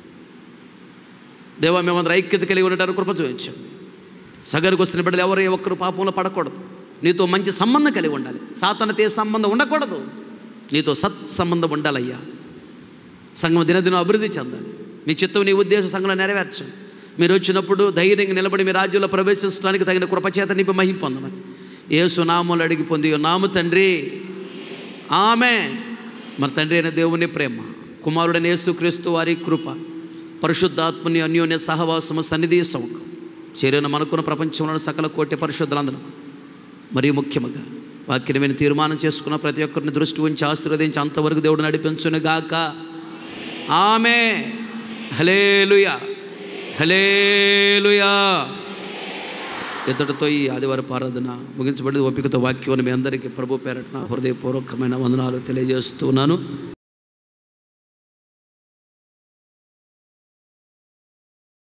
దేవా, మేమందరూ ఐక్యత కలిగి ఉండటానికి కృప చూపించండి. సగరికి వస్తున్న బిడ్డలు ఎవరు ఏ ఒక్కరు పాపంలో పడకూడదు. నీతో మంచి సంబంధం కలిగి ఉండాలి. సాతానుతో ఏ సంబంధం ఉండకూడదు. నీతో సత్ సంబంధం ఉండాలయ్యా. సంఘం దినదినం అభివృద్ధి చెందాలి. మీ చిత్తం, నీ ఉద్దేశం సంఘంలో నెరవేర్చండి. మీరు వచ్చినప్పుడు ధైర్యంగా నిలబడి మీ రాజ్యంలో ప్రవేశించడానికి తగిన కృపచేత నింపి మహిమ పొందమని యేసు నామములో అడిగి పొంది నాము తండ్రి, ఆమేన్. మన తండ్రి అయిన దేవుని ప్రేమ, కుమారుడైన యేసుక్రీస్తు వారి కృప, పరిశుద్ధాత్మని అన్యోన్య సహవాసము సన్నిధి సౌకం చేరిన మనకున్న ప్రపంచంలోని సకల కోటి పరిశుద్ధులందరకు, మరియు ముఖ్యంగా వాక్యమైన తీర్మానం చేసుకున్న ప్రతి ఒక్కరిని దృష్టి ఉంచి ఆశీర్వదించి అంతవరకు దేవుడు నడిపించును గాక. ఆమేన్. హల్లెలూయా, హల్లెలూయా. ఇతడితో ఈ ఆదివారపు ఆరాధన ముగించబడి ఓపికతో వాక్యం మీ అందరికీ ప్రభు పేరట హృదయపూర్వకమైన వందనాలు తెలియజేస్తున్నాను.